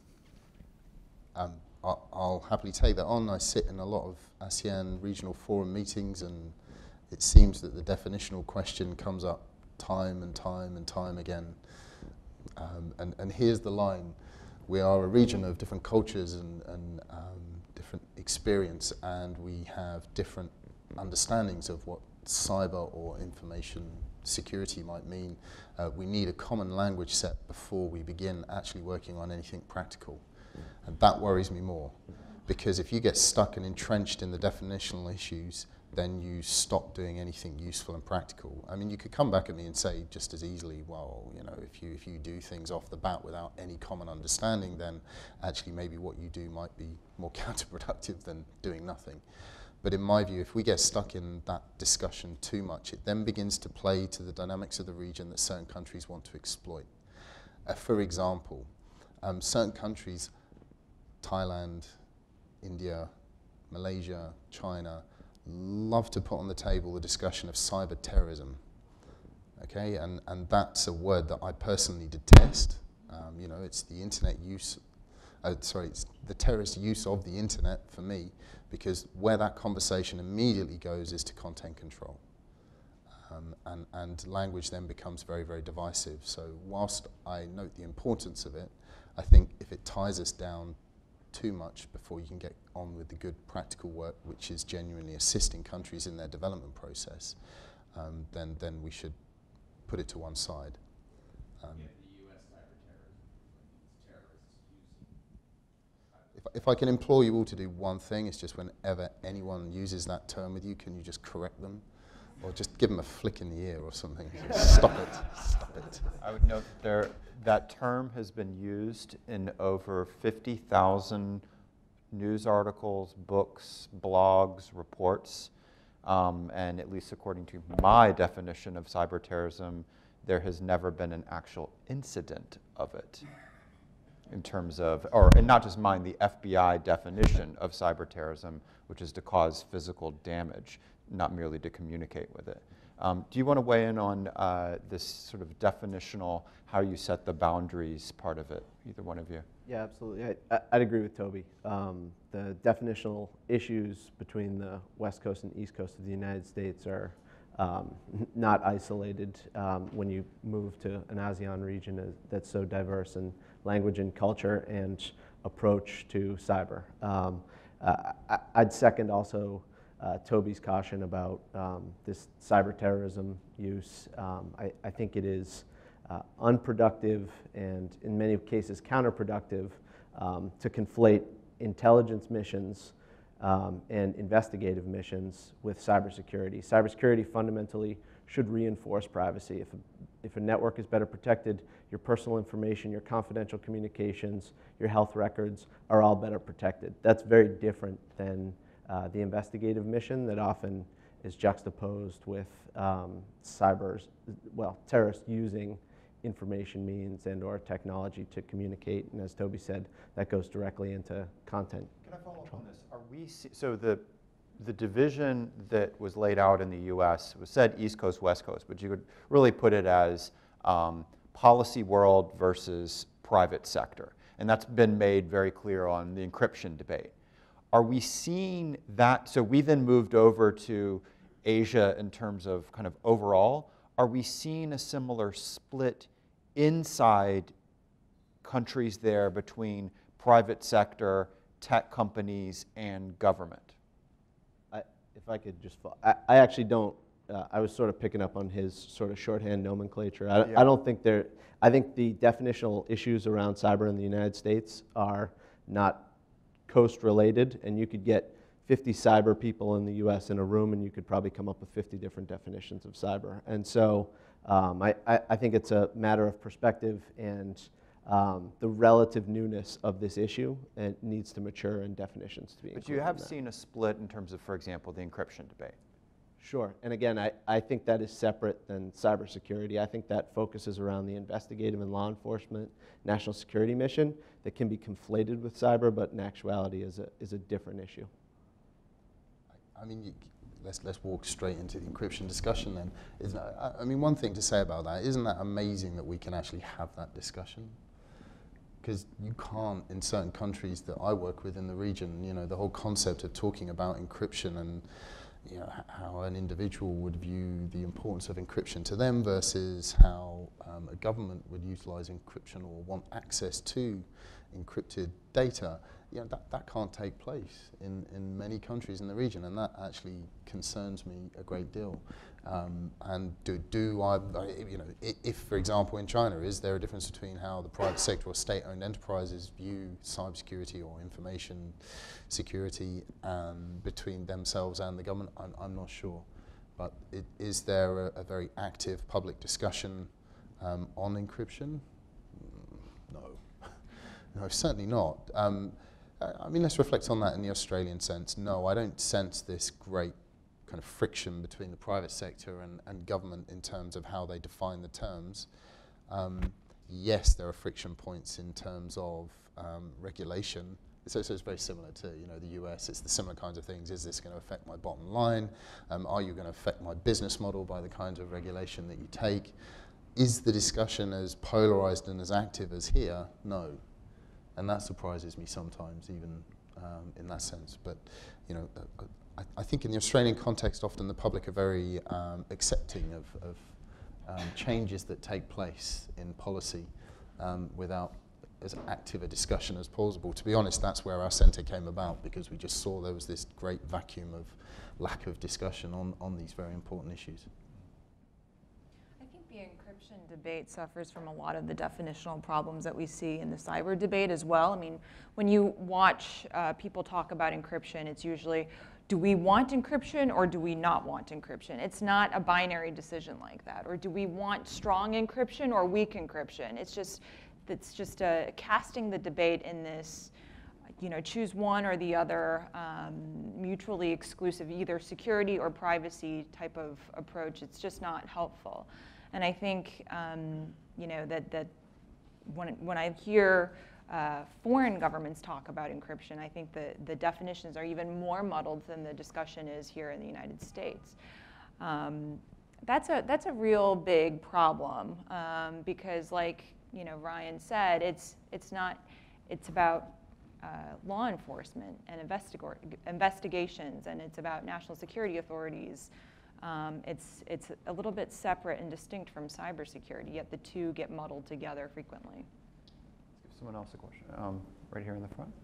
I'll happily take that on. I sit in a lot of ASEAN regional forum meetings, and it seems that the definitional question comes up time and time and time again. And here's the line. We are a region of different cultures and different experience, and we have different understandings of what cyber or information security might mean. We need a common language set before we begin actually working on anything practical. And that worries me more, because if you get stuck and entrenched in the definitional issues, then you stop doing anything useful and practical. I mean, you could come back at me and say just as easily, well, you know, if you do things off the bat without any common understanding, then actually maybe what you do might be more counterproductive than doing nothing. But in my view, if we get stuck in that discussion too much, it then begins to play to the dynamics of the region that certain countries want to exploit. For example, certain countries, Thailand, India, Malaysia, China, love to put on the table the discussion of cyber terrorism. Okay, and that's a word that I personally detest. You know, it's the internet use, it's the terrorist use of the internet for me, because where that conversation immediately goes is to content control. And language then becomes very, very divisive. So whilst I note the importance of it, I think if it ties us down too much before you can get on with the good practical work, which is genuinely assisting countries in their development process, then we should put it to one side. If I can implore you all to do one thing, it's just whenever anyone uses that term with you, can you just correct them? Or just give them a flick in the ear or something. Stop it, stop it. I would note that term has been used in over 50,000 news articles, books, blogs, reports, and at least according to my definition of cyber terrorism, there has never been an actual incident of it. In terms of, and not just mine, the FBI definition of cyber terrorism, which is to cause physical damage, not merely to communicate with it. Do you want to weigh in on this sort of definitional, how you set the boundaries part of it, either one of you? Yeah, absolutely. I'd agree with Toby. The definitional issues between the West Coast and East Coast of the United States are not isolated when you move to an ASEAN region that's so diverse in language and culture. And approach to cyber. I'd second also Toby's caution about this cyber terrorism use. I think it is unproductive and in many cases counterproductive to conflate intelligence missions and investigative missions with cybersecurity. Cybersecurity fundamentally should reinforce privacy. If a network is better protected, your personal information, your confidential communications, your health records are all better protected. That's very different than the investigative mission that often is juxtaposed with terrorists using information means and or technology to communicate. And as Toby said, that goes directly into content. Can I follow up on this? Are we so the division that was laid out in the U.S. was said East Coast, West Coast, but you could really put it as policy world versus private sector. And that's been made very clear on the encryption debate. Are we seeing that? So we then moved over to Asia in terms of kind of overall. Are we seeing a similar split inside countries there between private sector, tech companies, and government? If I could just, I actually don't, I was sort of picking up on his sort of shorthand nomenclature. I don't think I think the definitional issues around cyber in the United States are not coast related, and you could get 50 cyber people in the US in a room and you could probably come up with 50 different definitions of cyber. And so I think it's a matter of perspective and the relative newness of this issue, and it needs to mature in definitions to be included. But you have seen a split in terms of, for example, the encryption debate. Sure, and again, I think that is separate than cybersecurity. I think that focuses around the investigative and law enforcement national security mission that can be conflated with cyber, but in actuality is a different issue. I mean, let's walk straight into the encryption discussion then. I mean, one thing to say about that, isn't that amazing that we can actually have that discussion? Because you can't, in certain countries that I work with in the region, you know, the whole concept of talking about encryption and, you know, how an individual would view the importance of encryption to them versus how a government would utilize encryption or want access to encrypted data, you know, that can't take place in many countries in the region, and that actually concerns me a great deal. And you know, if, for example, in China, is there a difference between how the private sector or state-owned enterprises view cybersecurity or information security between themselves and the government? I'm not sure. But is there a very active public discussion on encryption? No. No, certainly not. I mean, let's reflect on that in the Australian sense. No, I don't sense this great kind of friction between the private sector and government in terms of how they define the terms. Yes, there are friction points in terms of regulation. So it's very similar to, you know, the US. It's the similar kinds of things. Is this going to affect my bottom line? Are you going to affect my business model by the kinds of regulation that you take? Is the discussion as polarized and as active as here? No. And that surprises me sometimes, even in that sense. But, you know, I think in the Australian context, often the public are very accepting of changes that take place in policy without as active a discussion as possible. To be honest, that's where our centre came about, because we just saw there was this great vacuum of lack of discussion on these very important issues. I think the encryption debate suffers from a lot of the definitional problems that we see in the cyber debate as well. I mean, when you watch people talk about encryption, it's usually, do we want encryption or do we not want encryption? It's not a binary decision like that. Or do we want strong encryption or weak encryption? It's just casting the debate in this, you know, choose one or the other, mutually exclusive, either security or privacy type of approach. It's just not helpful. And I think, you know, that when I hear foreign governments talk about encryption, I think the definitions are even more muddled than the discussion is here in the United States. That's a real big problem because, like, you know, Ryan said, it's about law enforcement and investigations, and it's about national security authorities. It's a little bit separate and distinct from cybersecurity, yet the two get muddled together frequently. someone else a question? Right here in the front.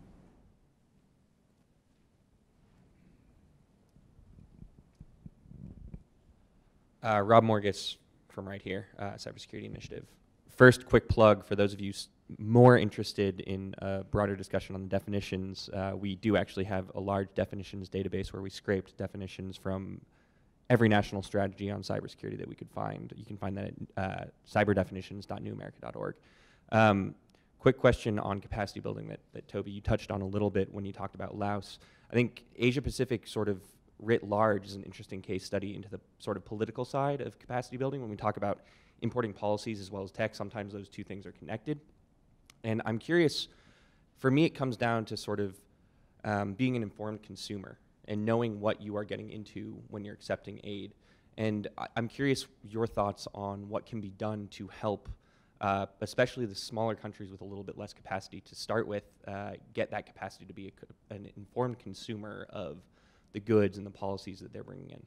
Rob Morgus from right here, Cybersecurity Initiative. First, quick plug for those of you more interested in a broader discussion on the definitions. We do actually have a large definitions database where we scraped definitions from every national strategy on cybersecurity that we could find. You can find that at cyberdefinitions.newamerica.org. Quick question on capacity building that Toby, you touched on a little bit when you talked about Laos. I think Asia Pacific sort of writ large is an interesting case study into the sort of political side of capacity building. When we talk about importing policies as well as tech, sometimes those two things are connected. And I'm curious, for me it comes down to sort of being an informed consumer and knowing what you are getting into when you're accepting aid. And I'm curious your thoughts on what can be done to help, especially the smaller countries with a little bit less capacity to start with, get that capacity to be an informed consumer of the goods and the policies that they're bringing in.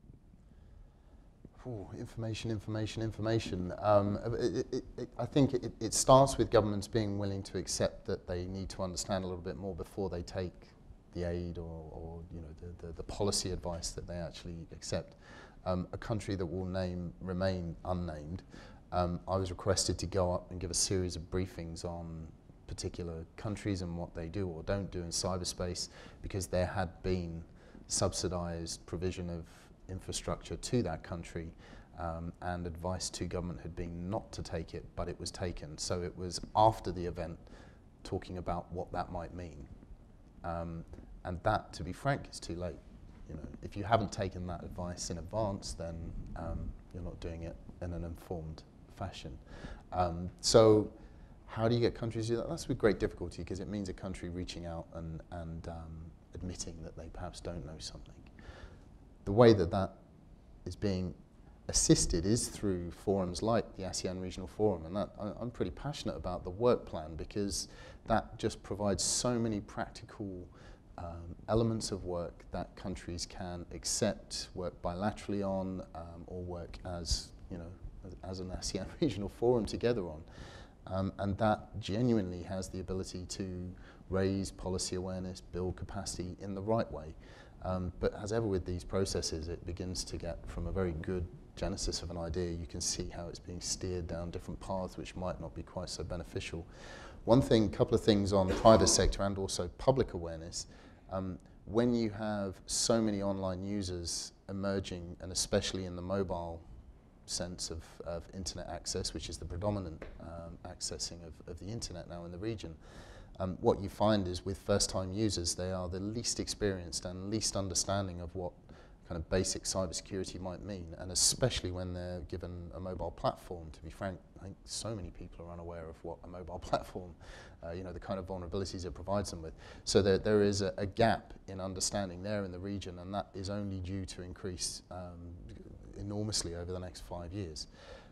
Ooh, information. I think it starts with governments being willing to accept that they need to understand a little bit more before they take the aid or you know, the policy advice that they actually accept. A country that will remain unnamed, I was requested to go up and give a series of briefings on particular countries and what they do or don't do in cyberspace, because there had been subsidized provision of infrastructure to that country, and advice to government had been not to take it, but it was taken. So it was after the event talking about what that might mean. And that, to be frank, is too late. You know, if you haven't taken that advice in advance, then you're not doing it in an informed fashion. So how do you get countries to do that? That's with great difficulty, because it means a country reaching out and admitting that they perhaps don't know something. The way that that is being assisted is through forums like the ASEAN Regional Forum, and that I'm pretty passionate about the work plan, because that just provides so many practical elements of work that countries can accept, work bilaterally on, or work as, you know, as an ASEAN Regional Forum together on. And that genuinely has the ability to raise policy awareness, build capacity in the right way. But as ever with these processes, it begins to get from a very good genesis of an idea, you can see how it's being steered down different paths which might not be quite so beneficial. One thing, couple of things on private sector and also public awareness. When you have so many online users emerging, and especially in the mobile sense of internet access, which is the predominant accessing of the internet now in the region, what you find is with first-time users, they are the least experienced and least understanding of what kind of basic cybersecurity might mean, and especially when they're given a mobile platform. To be frank, I think so many people are unaware of what a mobile platform, you know, the kind of vulnerabilities it provides them with. So there is a gap in understanding there in the region, and that is only due to increase enormously over the next 5 years.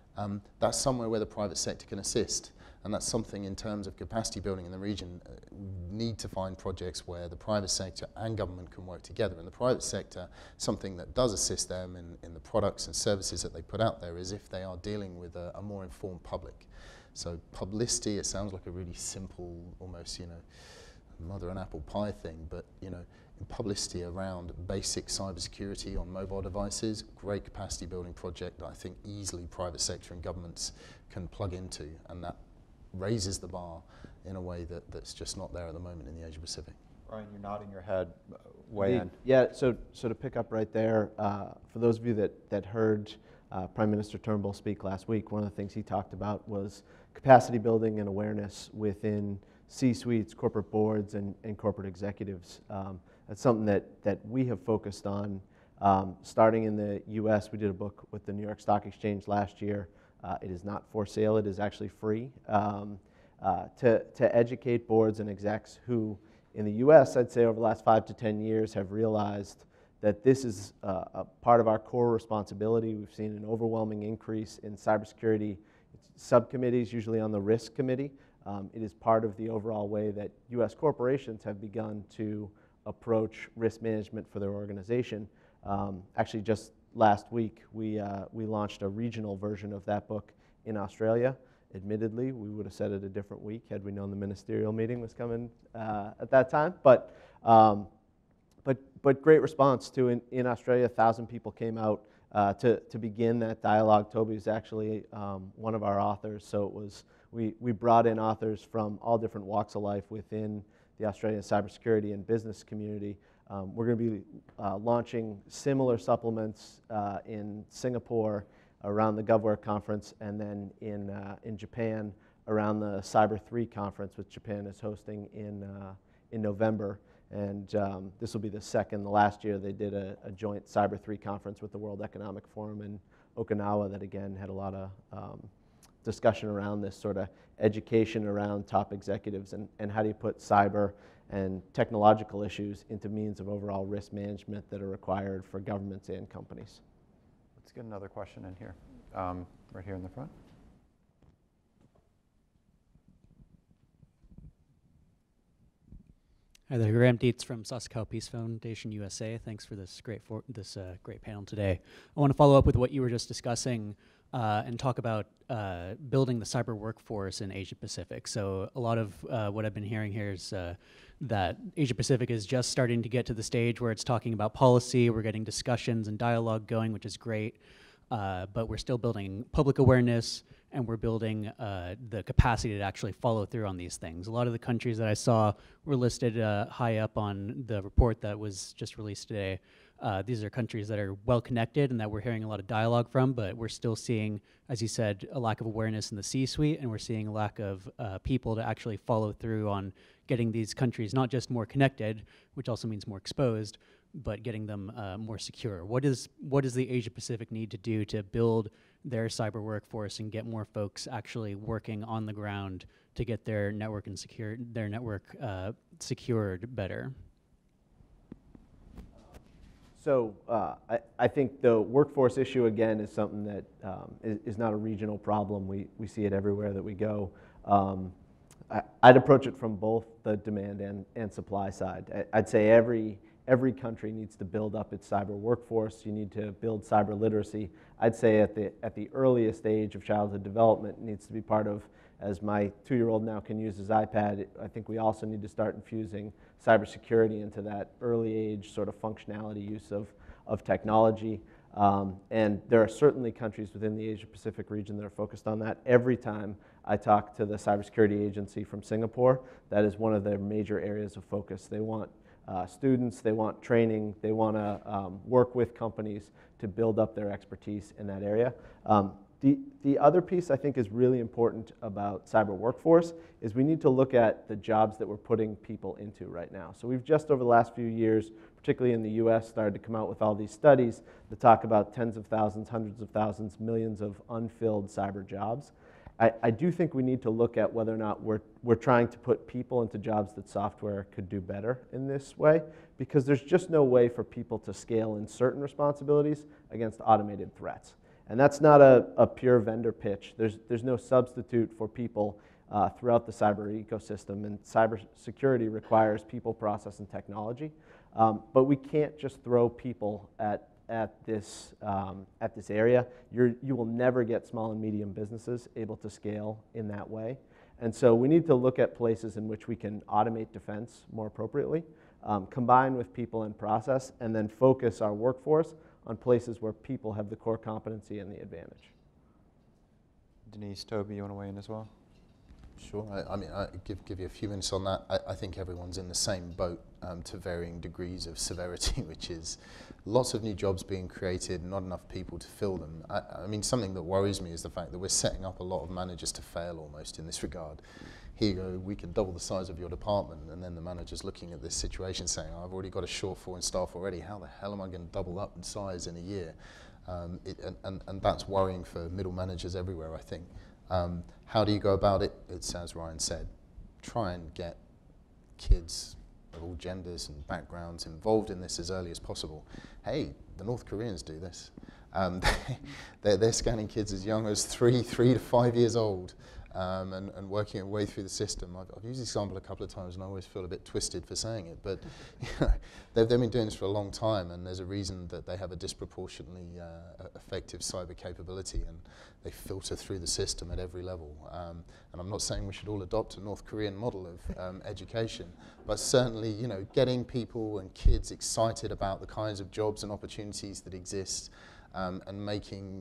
That's somewhere where the private sector can assist. And that's something in terms of capacity building in the region, need to find projects where the private sector and government can work together. And the private sector, something that does assist them in the products and services that they put out there is if they are dealing with a more informed public. So publicity, it sounds like a really simple, almost, you know, mother and apple pie thing, but, you know, in publicity around basic cybersecurity on mobile devices, great capacity building project that I think easily private sector and governments can plug into, and that raises the bar in a way that's just not there at the moment in the Asia Pacific. Ryan, you're nodding your head. Weigh in. Yeah, so to pick up right there, for those of you that heard Prime Minister Turnbull speak last week, one of the things he talked about was capacity building and awareness within C-suites, corporate boards, and corporate executives. That's something that we have focused on. Starting in the US, we did a book with the New York Stock Exchange last year. It is not for sale, it is actually free, to educate boards and execs who, in the US, I'd say over the last 5 to 10 years, have realized that this is a part of our core responsibility. We've seen an overwhelming increase in cybersecurity subcommittees, usually on the risk committee. It is part of the overall way that US corporations have begun to approach risk management for their organization. Actually, just last week, we launched a regional version of that book in Australia, Admittedly, we would have said it a different week had we known the ministerial meeting was coming at that time. But great response to in Australia. 1,000 people came out to begin that dialogue. Toby is actually one of our authors, so it was we brought in authors from all different walks of life within the Australian cybersecurity and business community. We're going to be launching similar supplements in Singapore around the GovWare conference, and then in Japan around the Cyber 3 conference, which Japan is hosting in November. And this will be the last year they did a joint Cyber 3 conference with the World Economic Forum in Okinawa that again had a lot of discussion around this sort of education around top executives and how do you put cyber and technological issues into means of overall risk management that are required for governments and companies. Let's get another question in here, right here in the front. Hi there, Graham Dietz from Sasakawa Peace Foundation USA. Thanks for this great panel today. I want to follow up with what you were just discussing and talk about building the cyber workforce in Asia Pacific. So a lot of what I've been hearing here is that Asia Pacific is just starting to get to the stage where it's talking about policy. We're getting discussions and dialogue going, which is great. But we're still building public awareness, and we're building the capacity to actually follow through on these things. A lot of the countries that I saw were listed high up on the report that was just released today. These are countries that are well connected and that we're hearing a lot of dialogue from, but we're still seeing, as you said, a lack of awareness in the C-suite, and we're seeing a lack of people to actually follow through on getting these countries not just more connected, which also means more exposed, but getting them more secure. What is the Asia Pacific need to do to build their cyber workforce and get more folks actually working on the ground to get their network secured better? So I think the workforce issue, again, is something that is not a regional problem. We see it everywhere that we go. I'd approach it from both the demand and supply side. I'd say every country needs to build up its cyber workforce. You need to build cyber literacy. I'd say at the earliest stage of childhood development, it needs to be part of, as my 2-year-old now can use his iPad, I think we also need to start infusing cybersecurity into that early age sort of functionality use of technology. And there are certainly countries within the Asia Pacific region that are focused on that. Every time I talk to the cybersecurity agency from Singapore, that is one of their major areas of focus. They want students, they want training, they want to work with companies to build up their expertise in that area. The other piece I think is really important about cyber workforce is we need to look at the jobs that we're putting people into right now. So we've just over the last few years, particularly in the US, started to come out with all these studies that talk about tens of thousands, hundreds of thousands, millions of unfilled cyber jobs. I do think we need to look at whether or not we're trying to put people into jobs that software could do better in this way, because there's just no way for people to scale in certain responsibilities against automated threats. And that's not a pure vendor pitch. There's no substitute for people throughout the cyber ecosystem, and cybersecurity requires people, process, and technology. But we can't just throw people at this area. You will never get small and medium businesses able to scale in that way. And so we need to look at places in which we can automate defense more appropriately, combine with people and process, and then focus our workforce on places where people have the core competency and the advantage. Denise, Toby, you want to weigh in as well? Sure. I mean, I give you a few minutes on that. I think everyone's in the same boat to varying degrees of severity, which is lots of new jobs being created, not enough people to fill them. I mean, something that worries me is the fact that we're setting up a lot of managers to fail almost in this regard. Here you go, we can double the size of your department, and then the manager's looking at this situation saying, I've already got a shortfall in staff already, how the hell am I going to double up in size in a year? And that's worrying for middle managers everywhere, I think. How do you go about it? It's as Ryan said, try and get kids of all genders and backgrounds involved in this as early as possible. Hey, the North Koreans do this. They're scanning kids as young as 3 to 5 years old. and working our way through the system. I've used this example a couple of times and I always feel a bit twisted for saying it, but you know, they've been doing this for a long time, and there's a reason that they have a disproportionately effective cyber capability, and they filter through the system at every level. And I'm not saying we should all adopt a North Korean model of education, but certainly, you know, getting people and kids excited about the kinds of jobs and opportunities that exist, and making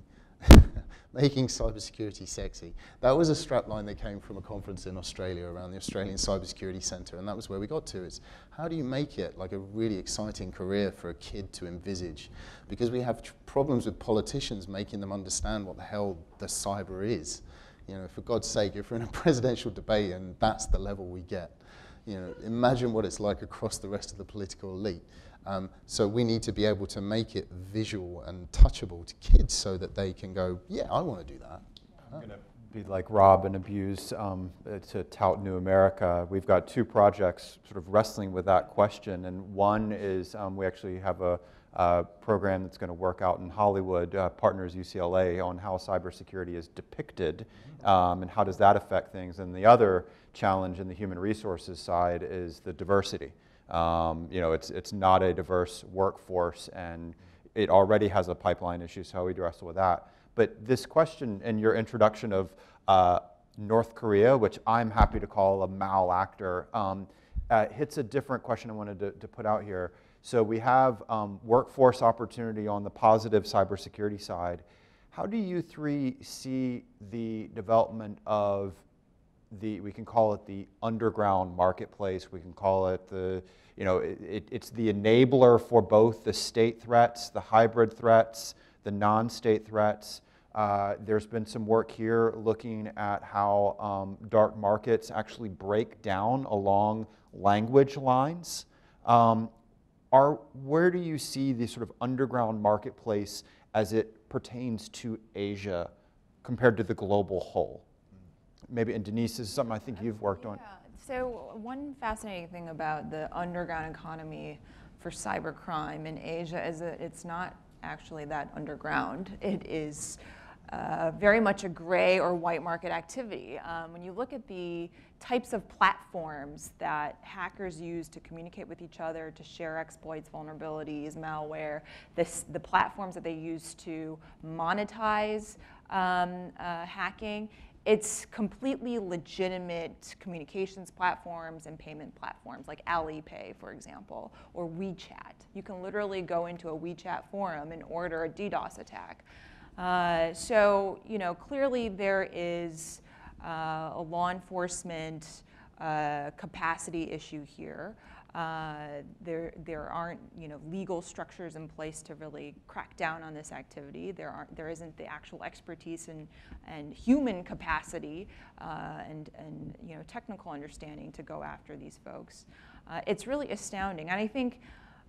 making cybersecurity sexy. That was a strapline that came from a conference in Australia around the Australian Cybersecurity Centre, and that was where we got to. Is how do you make it like a really exciting career for a kid to envisage? Because we have problems with politicians making them understand what the hell the cyber is. You know, for God's sake, if we're in a presidential debate and that's the level we get, you know, imagine what it's like across the rest of the political elite. So we need to be able to make it visual and touchable to kids so that they can go, yeah, I want to do that. I'm going to be like Rob and abuse to tout New America. We've got two projects sort of wrestling with that question, and one is we actually have a program that's going to work out in Hollywood, partners UCLA, on how cybersecurity is depicted and how does that affect things. And the other challenge in the human resources side is the diversity. You know, it's not a diverse workforce, and it already has a pipeline issue, so how we wrestle with that. But this question in your introduction of North Korea, which I'm happy to call a malactor, hits a different question I wanted to put out here. So we have workforce opportunity on the positive cybersecurity side. How do you three see the development of we can call it the underground marketplace, we can call it the, you know, it's the enabler for both the state threats, the hybrid threats, the non-state threats. There's been some work here looking at how dark markets actually break down along language lines. Where do you see the sort of underground marketplace as it pertains to Asia compared to the global whole? Maybe, and Denise, this is something I think you've worked on. So one fascinating thing about the underground economy for cybercrime in Asia is that it's not actually that underground. It is very much a gray or white market activity. When you look at the types of platforms that hackers use to communicate with each other, to share exploits, vulnerabilities, malware, the platforms that they use to monetize hacking, it's completely legitimate communications platforms and payment platforms like Alipay, for example, or WeChat. You can literally go into a WeChat forum and order a DDoS attack. So, you know, clearly there is a law enforcement capacity issue here. There aren't, you know, legal structures in place to really crack down on this activity. There isn't the actual expertise and human capacity and you know, technical understanding to go after these folks. It's really astounding, and I think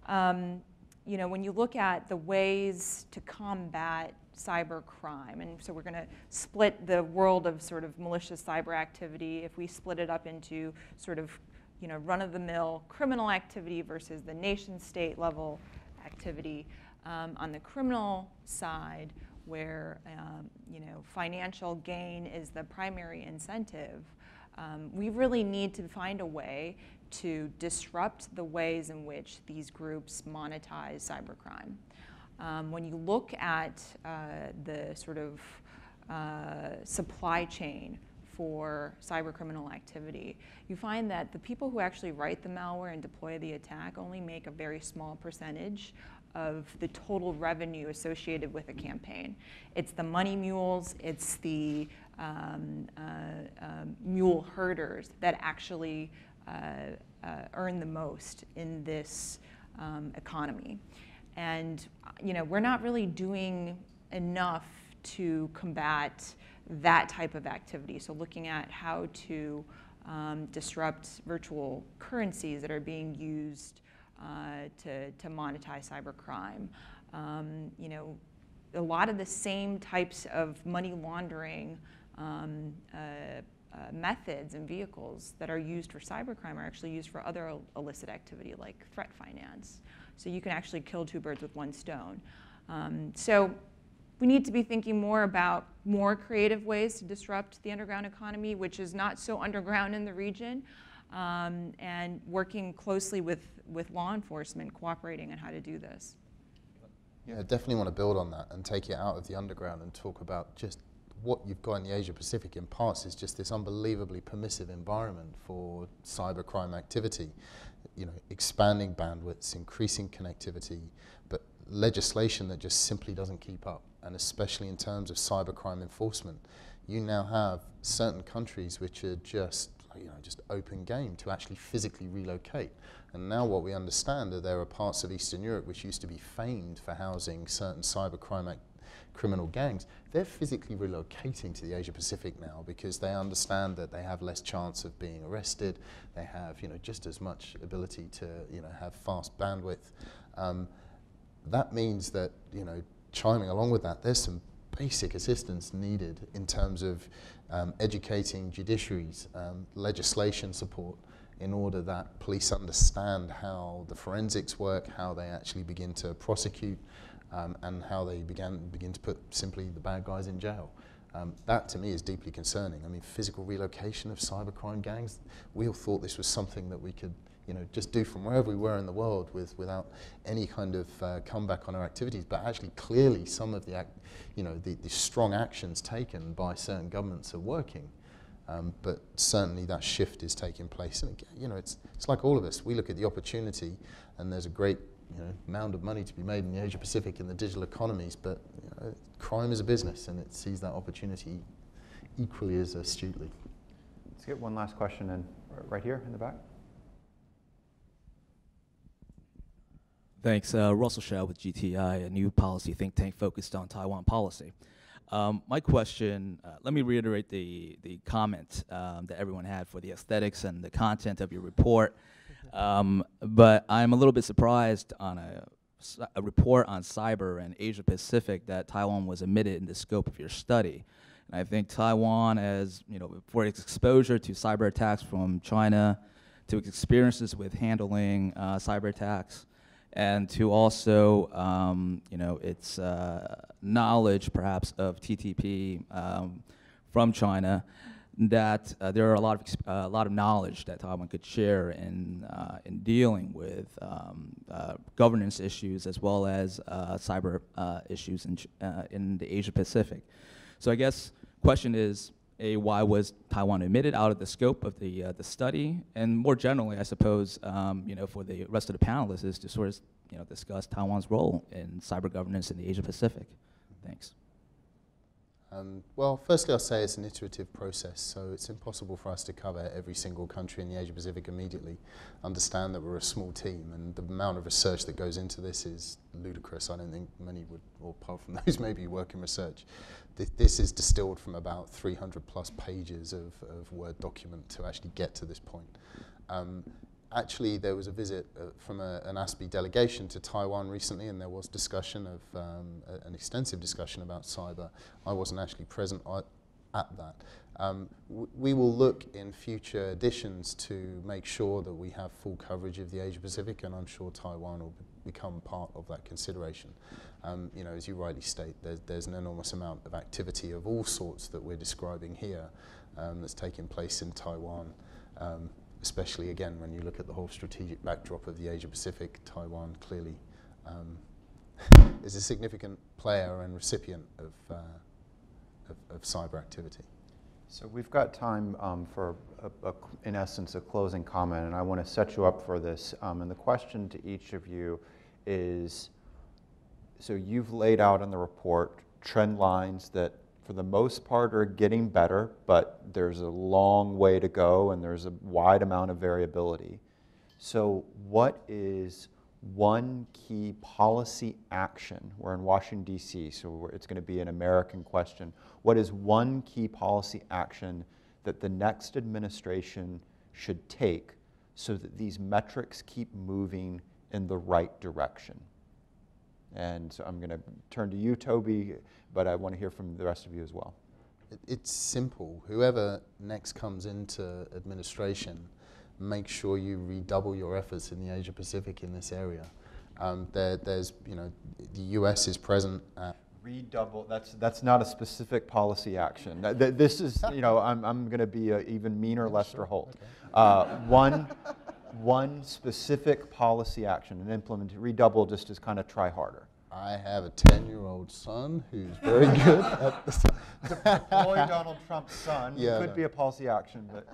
you know, when you look at the ways to combat cyber crime, and so we're going to split the world of sort of malicious cyber activity. If we split it up into sort of, you know, run-of-the-mill criminal activity versus the nation-state level activity. On the criminal side, where you know, financial gain is the primary incentive, we really need to find a way to disrupt the ways in which these groups monetize cybercrime. When you look at the sort of supply chain for cybercriminal activity, you find that the people who actually write the malware and deploy the attack only make a very small percentage of the total revenue associated with a campaign. It's the money mules, it's the mule herders that actually earn the most in this economy. And you know, we're not really doing enough to combat that type of activity. So looking at how to disrupt virtual currencies that are being used to monetize cybercrime. You know, a lot of the same types of money laundering methods and vehicles that are used for cybercrime are actually used for other illicit activity like threat finance. So you can actually kill two birds with one stone. So we need to be thinking more about more creative ways to disrupt the underground economy, which is not so underground in the region, and working closely with law enforcement, cooperating on how to do this. Yeah, definitely want to build on that and take it out of the underground and talk about just what you've got in the Asia Pacific in parts is just this unbelievably permissive environment for cybercrime activity. You know, expanding bandwidths, increasing connectivity, but legislation that just simply doesn't keep up. And especially in terms of cybercrime enforcement, you now have certain countries which are just, you know, just open game to actually physically relocate. And now what we understand that there are parts of Eastern Europe which used to be famed for housing certain cybercrime criminal gangs. They're physically relocating to the Asia Pacific now because they understand that they have less chance of being arrested. They have, you know, just as much ability to, you know, have fast bandwidth. That means that, you know, chiming along with that, there's some basic assistance needed in terms of educating judiciaries, legislation support, in order that police understand how the forensics work, how they actually begin to prosecute, and how they begin to put simply the bad guys in jail. That to me is deeply concerning. I mean, physical relocation of cybercrime gangs, we all thought this was something that we could, you know, just do from wherever we were in the world without any kind of comeback on our activities. But actually, clearly, some of the, you know, the strong actions taken by certain governments are working. But certainly that shift is taking place. And again, you know, it's like all of us. We look at the opportunity, and there's a great, you know, amount of money to be made in the Asia Pacific in the digital economies. But you know, crime is a business, and it sees that opportunity equally as astutely. Let's get one last question in, right here in the back. Thanks. Russell Shao with GTI, a new policy think tank focused on Taiwan policy. My question, let me reiterate the comment that everyone had for the aesthetics and the content of your report. But I'm a little bit surprised on a report on cyber and Asia Pacific that Taiwan was omitted in the scope of your study. And I think Taiwan, as you know, for its exposure to cyber attacks from China, to its experiences with handling cyber attacks, and to also, you know, its knowledge, perhaps, of TTP from China, that there are a lot of knowledge that Taiwan could share in dealing with governance issues as well as cyber issues in the Asia Pacific. So I guess question is, why was Taiwan omitted out of the scope of the study? And more generally, I suppose, you know, for the rest of the panelists is to sort of, you know, discuss Taiwan's role in cyber governance in the Asia Pacific. Thanks. Well, firstly, I'll say it's an iterative process, so it's impossible for us to cover every single country in the Asia Pacific immediately. Understand that we're a small team, and the amount of research that goes into this is ludicrous. I don't think many would, or apart from those maybe work in research. This is distilled from about 300 plus pages of Word document to actually get to this point. Actually, there was a visit from an ASPI delegation to Taiwan recently, and there was discussion of an extensive discussion about cyber. I wasn't actually present at that. We will look in future editions to make sure that we have full coverage of the Asia Pacific, and I'm sure Taiwan will become part of that consideration. You know, as you rightly state, there's an enormous amount of activity of all sorts that we're describing here that's taking place in Taiwan. Especially, again, when you look at the whole strategic backdrop of the Asia-Pacific, Taiwan clearly is a significant player and recipient of cyber activity. So we've got time for, in essence, a closing comment, and I want to set you up for this. And the question to each of you is, so you've laid out in the report trend lines that for the most part are getting better, but there's a long way to go and there's a wide amount of variability. So what is one key policy action? We're in Washington, D.C., so it's going to be an American question. What is one key policy action that the next administration should take so that these metrics keep moving in the right direction? And so I'm going to turn to you, Toby, but I want to hear from the rest of you as well. It's simple. Whoever next comes into administration, make sure you redouble your efforts in the Asia Pacific in this area. There's, you know, the US is present at Redouble, that's not a specific policy action. This is, you know, I'm going to be an even meaner Lester Holt. Okay. One specific policy action and implement, redouble just is kind of try harder. I have a 10-year-old son who's very good at this. Deploy Donald Trump's son. Yeah, Could be a policy action, but.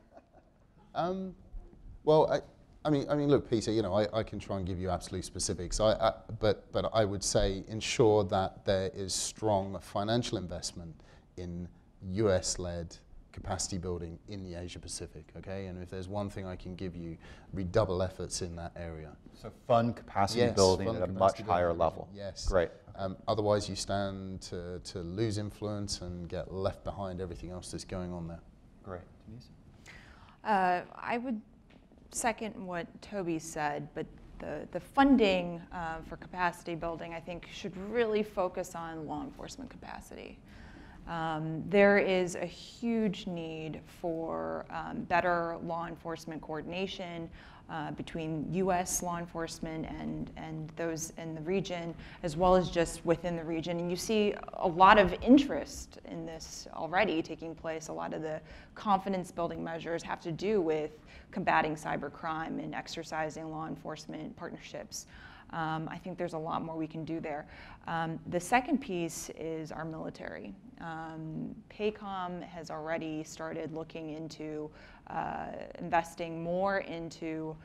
Well, I mean, look, Peter. You know, I can try and give you absolute specifics. But I would say ensure that there is strong financial investment in US-led capacity building in the Asia Pacific. Okay, and if there's one thing I can give you, redouble efforts in that area. So fund capacity building at a much higher level. Yes. Great. Otherwise, you stand to lose influence and get left behind everything else that's going on there. Great. Denise? I would second what Toby said, but the funding for capacity building, I think, should really focus on law enforcement capacity. There is a huge need for better law enforcement coordination between U.S. law enforcement and those in the region, as well as just within the region. And you see a lot of interest in this already taking place. A lot of the confidence building measures have to do with combating cybercrime and exercising law enforcement partnerships. I think there's a lot more we can do there. The second piece is our military. PACOM has already started looking into investing more into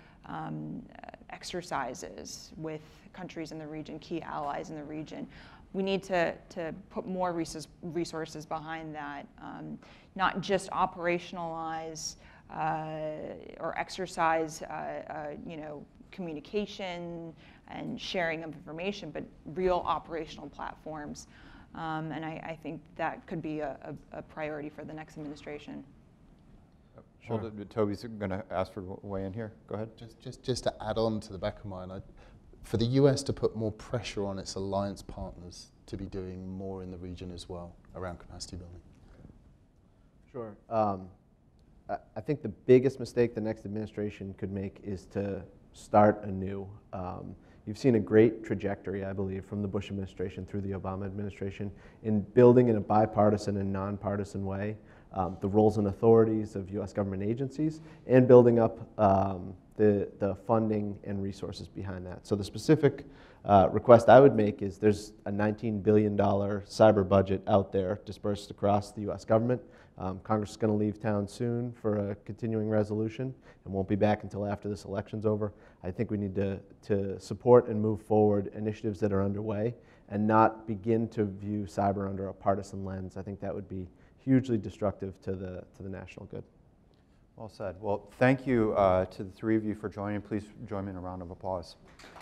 exercises with countries in the region, key allies in the region. We need to put more resources behind that, not just operationalize or exercise, communication and sharing of information, but real operational platforms. And I think that could be a priority for the next administration. Sure. Well, Toby's going to ask for weigh in here. Go ahead. Just to add on to the back of mine, for the US to put more pressure on its alliance partners to be doing more in the region as well around capacity building. Sure. I think the biggest mistake the next administration could make is to start anew. You've seen a great trajectory, I believe, from the Bush administration through the Obama administration in building in a bipartisan and nonpartisan way the roles and authorities of U.S. government agencies and building up the funding and resources behind that. So the specific request I would make is there's a $19 billion cyber budget out there dispersed across the U.S. government. Congress is going to leave town soon for a continuing resolution and won't be back until after this election's over. I think we need to support and move forward initiatives that are underway and not begin to view cyber under a partisan lens. I think that would be hugely destructive to the national good. Well said. Well, thank you to the three of you for joining. Please join me in a round of applause.